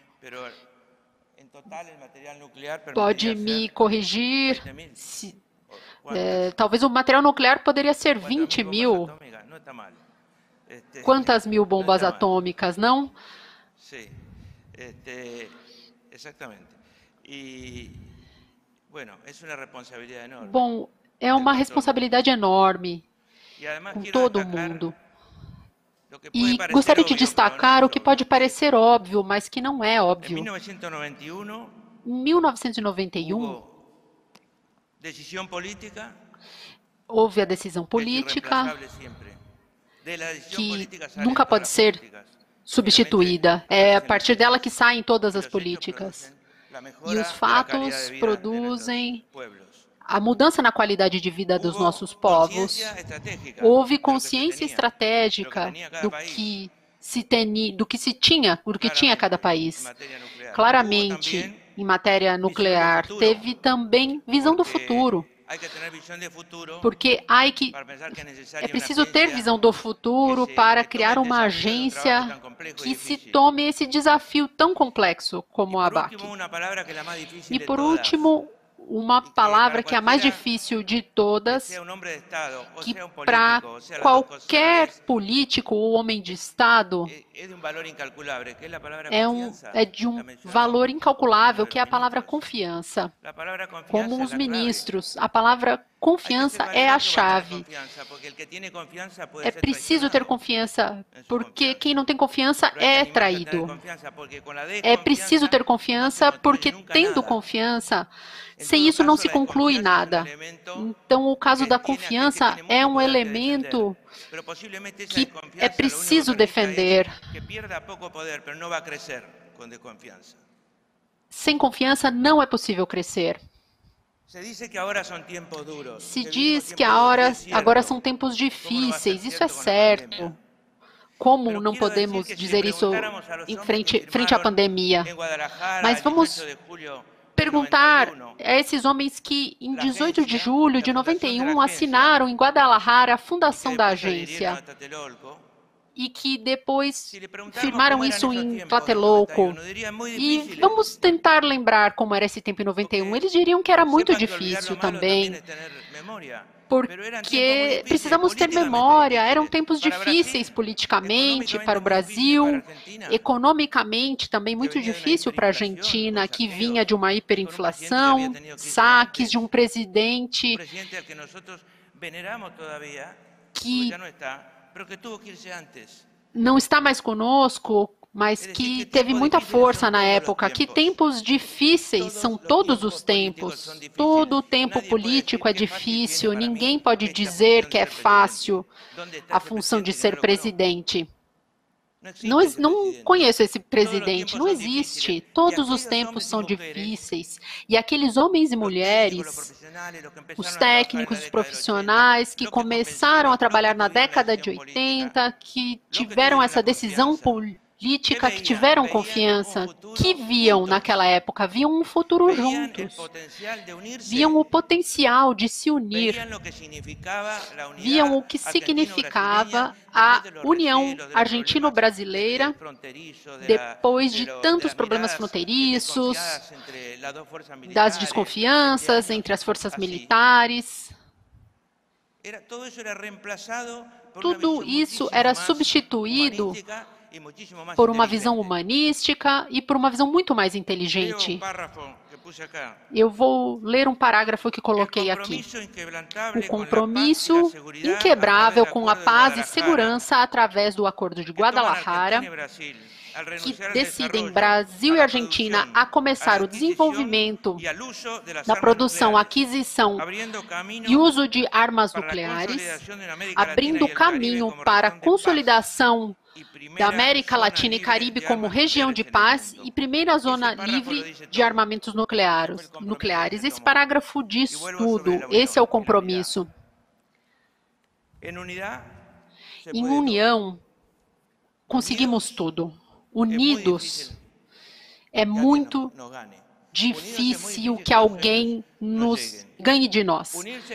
Pode me corrigir, se, é, talvez o material nuclear poderia ser vinte mil. Quantas mil bombas atômicas, não? Este, exatamente. E, bueno, é uma responsabilidade enorme. Bom, é uma responsabilidade enorme com todo mundo. E gostaria de destacar o que pode parecer óbvio, mas que não é óbvio. Em mil novecentos e noventa e um, houve a decisão política que nunca pode ser substituída. É a partir dela que saem todas as políticas. E os fatos produzem a mudança na qualidade de vida dos nossos povos. Houve consciência estratégica do que se, teni, do que se tinha, do que tinha cada país. Claramente, em matéria nuclear, teve também visão do futuro. Porque há que, é preciso ter visão do futuro para criar uma agência que se tome esse desafio tão complexo como a ABAC. E por último, uma palavra que é a mais difícil de todas, que para qualquer político ou homem de Estado é, um, é de um valor incalculável, que é a palavra confiança. Como os ministros, a palavra confiança é a chave. É preciso ter confiança, porque quem não tem confiança é traído. É preciso ter confiança, porque tendo confiança, sem isso não se conclui nada. Então, o caso da confiança é um elemento que é preciso defender. Sem confiança não é possível crescer. Se diz que agora, agora são tempos difíceis, isso é certo. Como não podemos dizer isso em frente, frente à pandemia? Mas vamos perguntar a esses homens que, em dezoito de julho de noventa e um, assinaram em Guadalajara a fundação da agência e que depois firmaram isso em Tlatelolco. E vamos tentar lembrar como era esse tempo em noventa e um. Eles diriam que era muito difícil também, porque precisamos ter memória. Eram tempos difíceis politicamente para o Brasil, economicamente também muito difícil para a Argentina, que vinha de uma hiperinflação, saques de um presidente que não está mais conosco, mas que teve muita força na época. Que tempos difíceis são todos os tempos. Todo o tempo político é difícil. Ninguém pode dizer que é fácil a função de ser presidente. Não, não conheço esse presidente, não existe. Todos os tempos são difíceis. E aqueles homens e mulheres, os técnicos, os profissionais que começaram a trabalhar na década de oitenta, que tiveram essa decisão política, que tiveram confiança, que viam naquela época, viam um futuro juntos, viam o potencial de se unir, viam o que significava a união argentino-brasileira depois de tantos problemas fronteiriços, das desconfianças entre as forças militares. Tudo isso era substituído por uma visão humanística e por uma visão muito mais inteligente. Eu vou ler um parágrafo que coloquei aqui. O compromisso inquebrável com a paz e segurança através do Acordo de Guadalajara, que decidem Brasil e Argentina a começar o desenvolvimento da produção, aquisição e uso de armas nucleares, abrindo caminho para a consolidação da América Latina e Caribe como região de paz e primeira zona livre de armamentos nucleares. nucleares. Esse parágrafo diz tudo. Esse é o compromisso. Em união, conseguimos tudo. Unidos, é muito difícil que alguém nos ganhe de nós.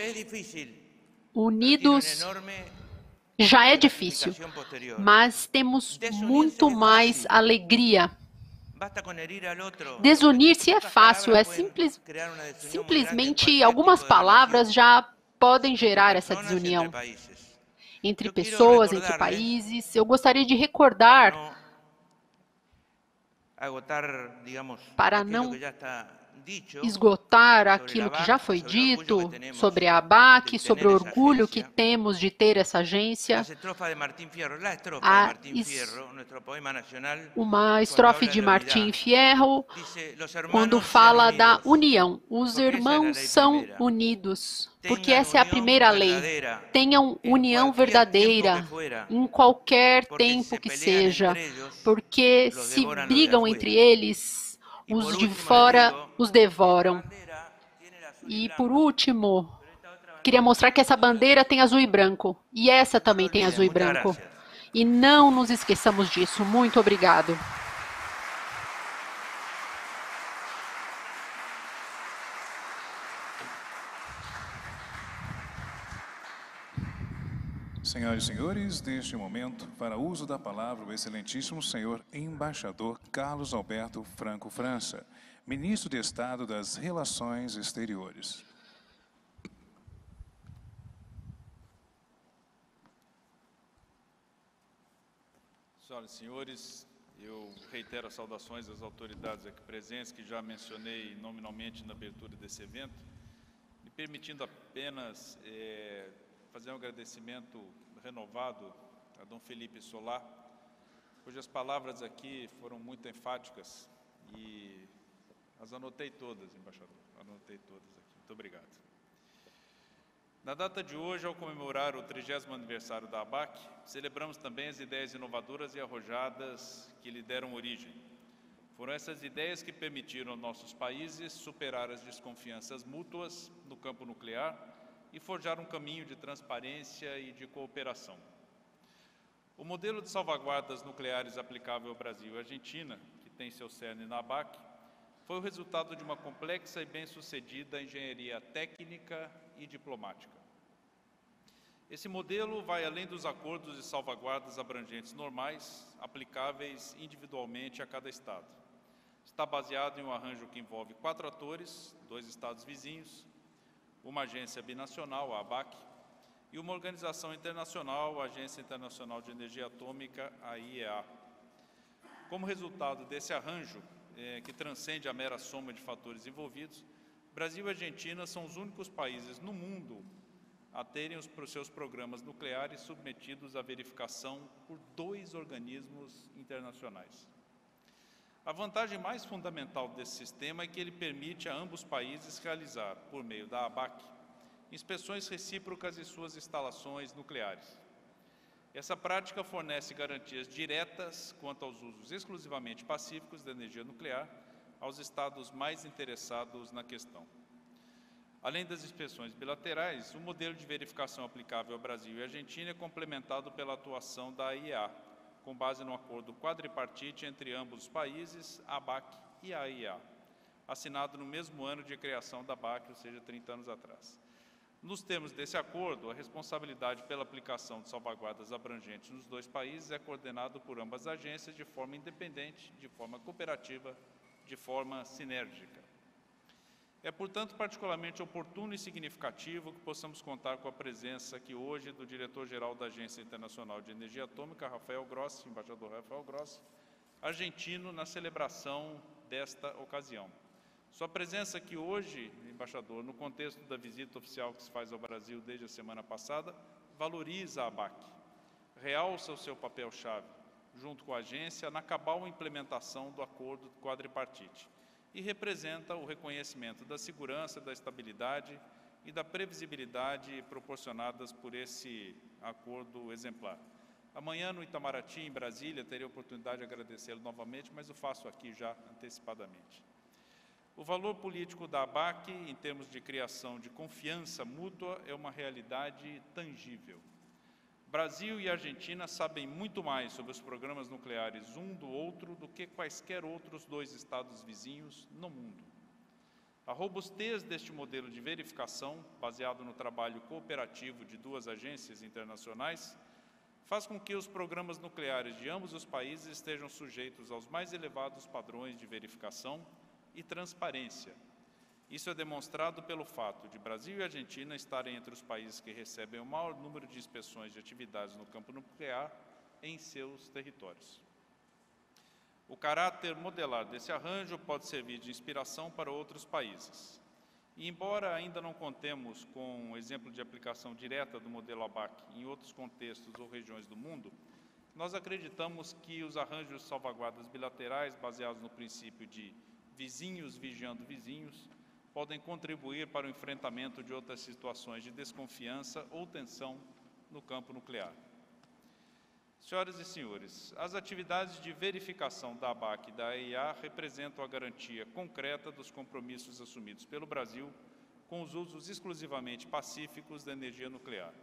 Unidos já é difícil, mas temos muito mais alegria. Desunir-se é fácil, é simples, simplesmente algumas palavras já podem gerar essa desunião entre pessoas, entre países. Eu gostaria de recordar para não esgotar aquilo que já foi dito sobre a ABAC, sobre o orgulho que temos de ter essa agência, há uma estrofe de Martim Fierro, quando fala da união. Os irmãos são unidos, porque essa é a primeira lei. Tenham união verdadeira em qualquer tempo que seja, porque se brigam entre eles, os de fora os devoram. E, por último, queria mostrar que essa bandeira tem azul e branco. E essa também tem azul e branco. E não nos esqueçamos disso. Muito obrigado. Senhoras e senhores, neste momento, para uso da palavra, o excelentíssimo senhor embaixador Carlos Alberto Franco França, ministro de Estado das Relações Exteriores. Senhoras e senhores, eu reitero as saudações às autoridades aqui presentes, que já mencionei nominalmente na abertura desse evento, me permitindo apenas é, fazer um agradecimento renovado a Dom Felipe Solá, cujas palavras aqui foram muito enfáticas e as anotei todas, embaixador, anotei todas aqui. Muito obrigado. Na data de hoje, ao comemorar o trigésimo aniversário da ABAC, celebramos também as ideias inovadoras e arrojadas que lhe deram origem. Foram essas ideias que permitiram aos nossos países superar as desconfianças mútuas no campo nuclear e forjar um caminho de transparência e de cooperação. O modelo de salvaguardas nucleares aplicável ao Brasil e Argentina, que tem seu cerne na ABAC, foi o resultado de uma complexa e bem-sucedida engenharia técnica e diplomática. Esse modelo vai além dos acordos de salvaguardas abrangentes normais, aplicáveis individualmente a cada Estado. Está baseado em um arranjo que envolve quatro atores, dois Estados vizinhos, uma agência binacional, a ABAC, e uma organização internacional, a Agência Internacional de Energia Atômica, a I E A. Como resultado desse arranjo, é, que transcende a mera soma de fatores envolvidos, Brasil e Argentina são os únicos países no mundo a terem os seus programas nucleares submetidos à verificação por dois organismos internacionais. A vantagem mais fundamental desse sistema é que ele permite a ambos países realizar, por meio da ABAC, inspeções recíprocas de suas instalações nucleares. Essa prática fornece garantias diretas quanto aos usos exclusivamente pacíficos da energia nuclear aos Estados mais interessados na questão. Além das inspeções bilaterais, o modelo de verificação aplicável ao Brasil e Argentina é complementado pela atuação da I E A, com base no acordo quadripartite entre ambos os países, a ABAC e a I E A, assinado no mesmo ano de criação da ABAC, ou seja, trinta anos atrás. Nos termos desse acordo, a responsabilidade pela aplicação de salvaguardas abrangentes nos dois países é coordenada por ambas as agências de forma independente, de forma cooperativa, de forma sinérgica. É, portanto, particularmente oportuno e significativo que possamos contar com a presença aqui hoje do diretor-geral da Agência Internacional de Energia Atômica, Rafael Grossi, embaixador Rafael Grossi, argentino, na celebração desta ocasião. Sua presença aqui hoje, embaixador, no contexto da visita oficial que se faz ao Brasil desde a semana passada, valoriza a ABAC, realça o seu papel-chave, junto com a agência, na cabal implementação do acordo quadripartite e representa o reconhecimento da segurança, da estabilidade e da previsibilidade proporcionadas por esse acordo exemplar. Amanhã, no Itamaraty, em Brasília, terei a oportunidade de agradecê-lo novamente, mas o faço aqui já antecipadamente. O valor político da ABAC, em termos de criação de confiança mútua, é uma realidade tangível. Brasil e Argentina sabem muito mais sobre os programas nucleares um do outro do que quaisquer outros dois estados vizinhos no mundo. A robustez deste modelo de verificação, baseado no trabalho cooperativo de duas agências internacionais, faz com que os programas nucleares de ambos os países estejam sujeitos aos mais elevados padrões de verificação e transparência. Isso é demonstrado pelo fato de Brasil e Argentina estarem entre os países que recebem o maior número de inspeções de atividades no campo nuclear em seus territórios. O caráter modelar desse arranjo pode servir de inspiração para outros países. E, embora ainda não contemos com um exemplo de aplicação direta do modelo A B A C em outros contextos ou regiões do mundo, nós acreditamos que os arranjos de salvaguardas bilaterais, baseados no princípio de vizinhos vigiando vizinhos, podem contribuir para o enfrentamento de outras situações de desconfiança ou tensão no campo nuclear. Senhoras e senhores, as atividades de verificação da A B A C e da A I E A representam a garantia concreta dos compromissos assumidos pelo Brasil com os usos exclusivamente pacíficos da energia nuclear.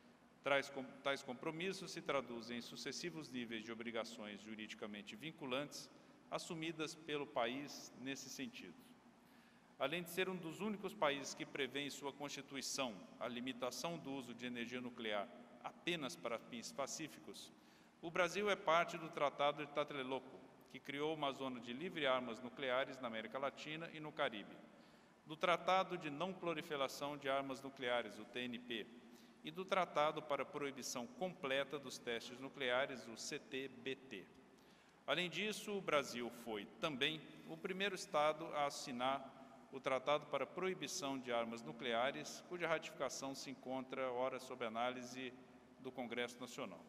Tais compromissos se traduzem em sucessivos níveis de obrigações juridicamente vinculantes assumidas pelo país nesse sentido. Além de ser um dos únicos países que prevê em sua Constituição a limitação do uso de energia nuclear apenas para fins pacíficos, o Brasil é parte do Tratado de Tlatelolco, que criou uma zona de livre armas nucleares na América Latina e no Caribe, do Tratado de Não Proliferação de Armas Nucleares, o T N P, e do Tratado para a Proibição Completa dos Testes Nucleares, o C T B T. Além disso, o Brasil foi, também, o primeiro Estado a assinar o Tratado para a Proibição de Armas Nucleares, cuja ratificação se encontra, ora, sob análise do Congresso Nacional.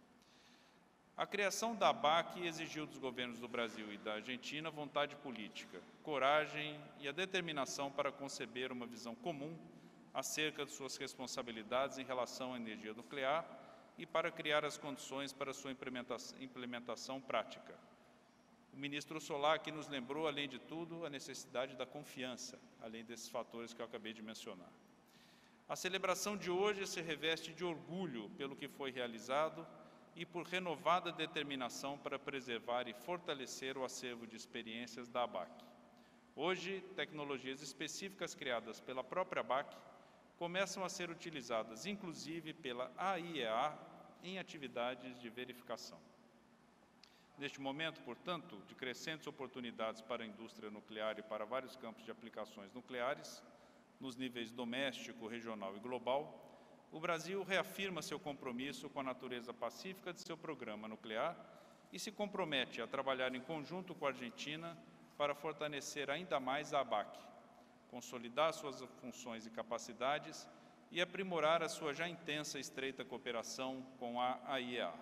A criação da A B A C exigiu dos governos do Brasil e da Argentina vontade política, coragem e a determinação para conceber uma visão comum acerca de suas responsabilidades em relação à energia nuclear e para criar as condições para sua implementação, implementação prática. O ministro Solá que nos lembrou, além de tudo, a necessidade da confiança, além desses fatores que eu acabei de mencionar. A celebração de hoje se reveste de orgulho pelo que foi realizado e por renovada determinação para preservar e fortalecer o acervo de experiências da A B A C. Hoje, tecnologias específicas criadas pela própria A B A C começam a ser utilizadas, inclusive pela A I E A, em atividades de verificação. Neste momento, portanto, de crescentes oportunidades para a indústria nuclear e para vários campos de aplicações nucleares, nos níveis doméstico, regional e global, o Brasil reafirma seu compromisso com a natureza pacífica de seu programa nuclear e se compromete a trabalhar em conjunto com a Argentina para fortalecer ainda mais a A B A C, consolidar suas funções e capacidades e aprimorar a sua já intensa e estreita cooperação com a A I E A.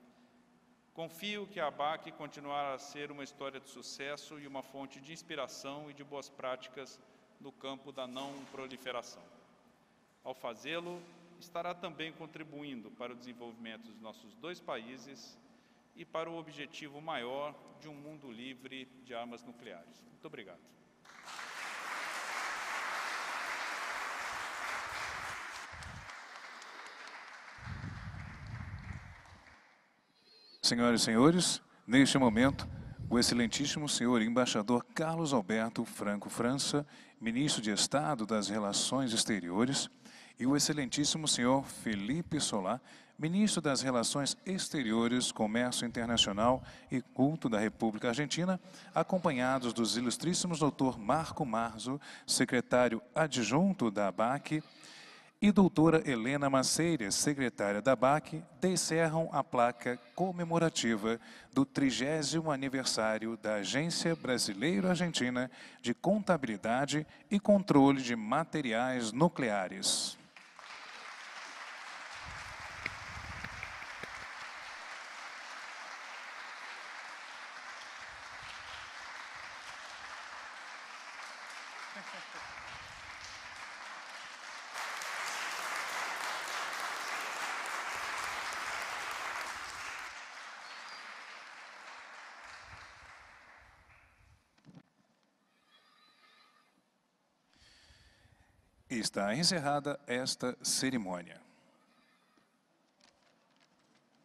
Confio que a A B A C continuará a ser uma história de sucesso e uma fonte de inspiração e de boas práticas no campo da não proliferação. Ao fazê-lo, estará também contribuindo para o desenvolvimento dos nossos dois países e para o objetivo maior de um mundo livre de armas nucleares. Muito obrigado. Senhoras e senhores, neste momento, o excelentíssimo senhor embaixador Carlos Alberto Franco França, ministro de Estado das Relações Exteriores, e o excelentíssimo senhor Felipe Solá, ministro das Relações Exteriores, Comércio Internacional e Culto da República Argentina, acompanhados dos ilustríssimos doutor Marco Marzo, secretário adjunto da A B A C, e doutora Helena Maceira, secretária da A B A C, descerram a placa comemorativa do trigésimo aniversário da Agência Brasileiro-Argentina de Contabilidade e Controle de Materiais Nucleares. Está encerrada esta cerimônia.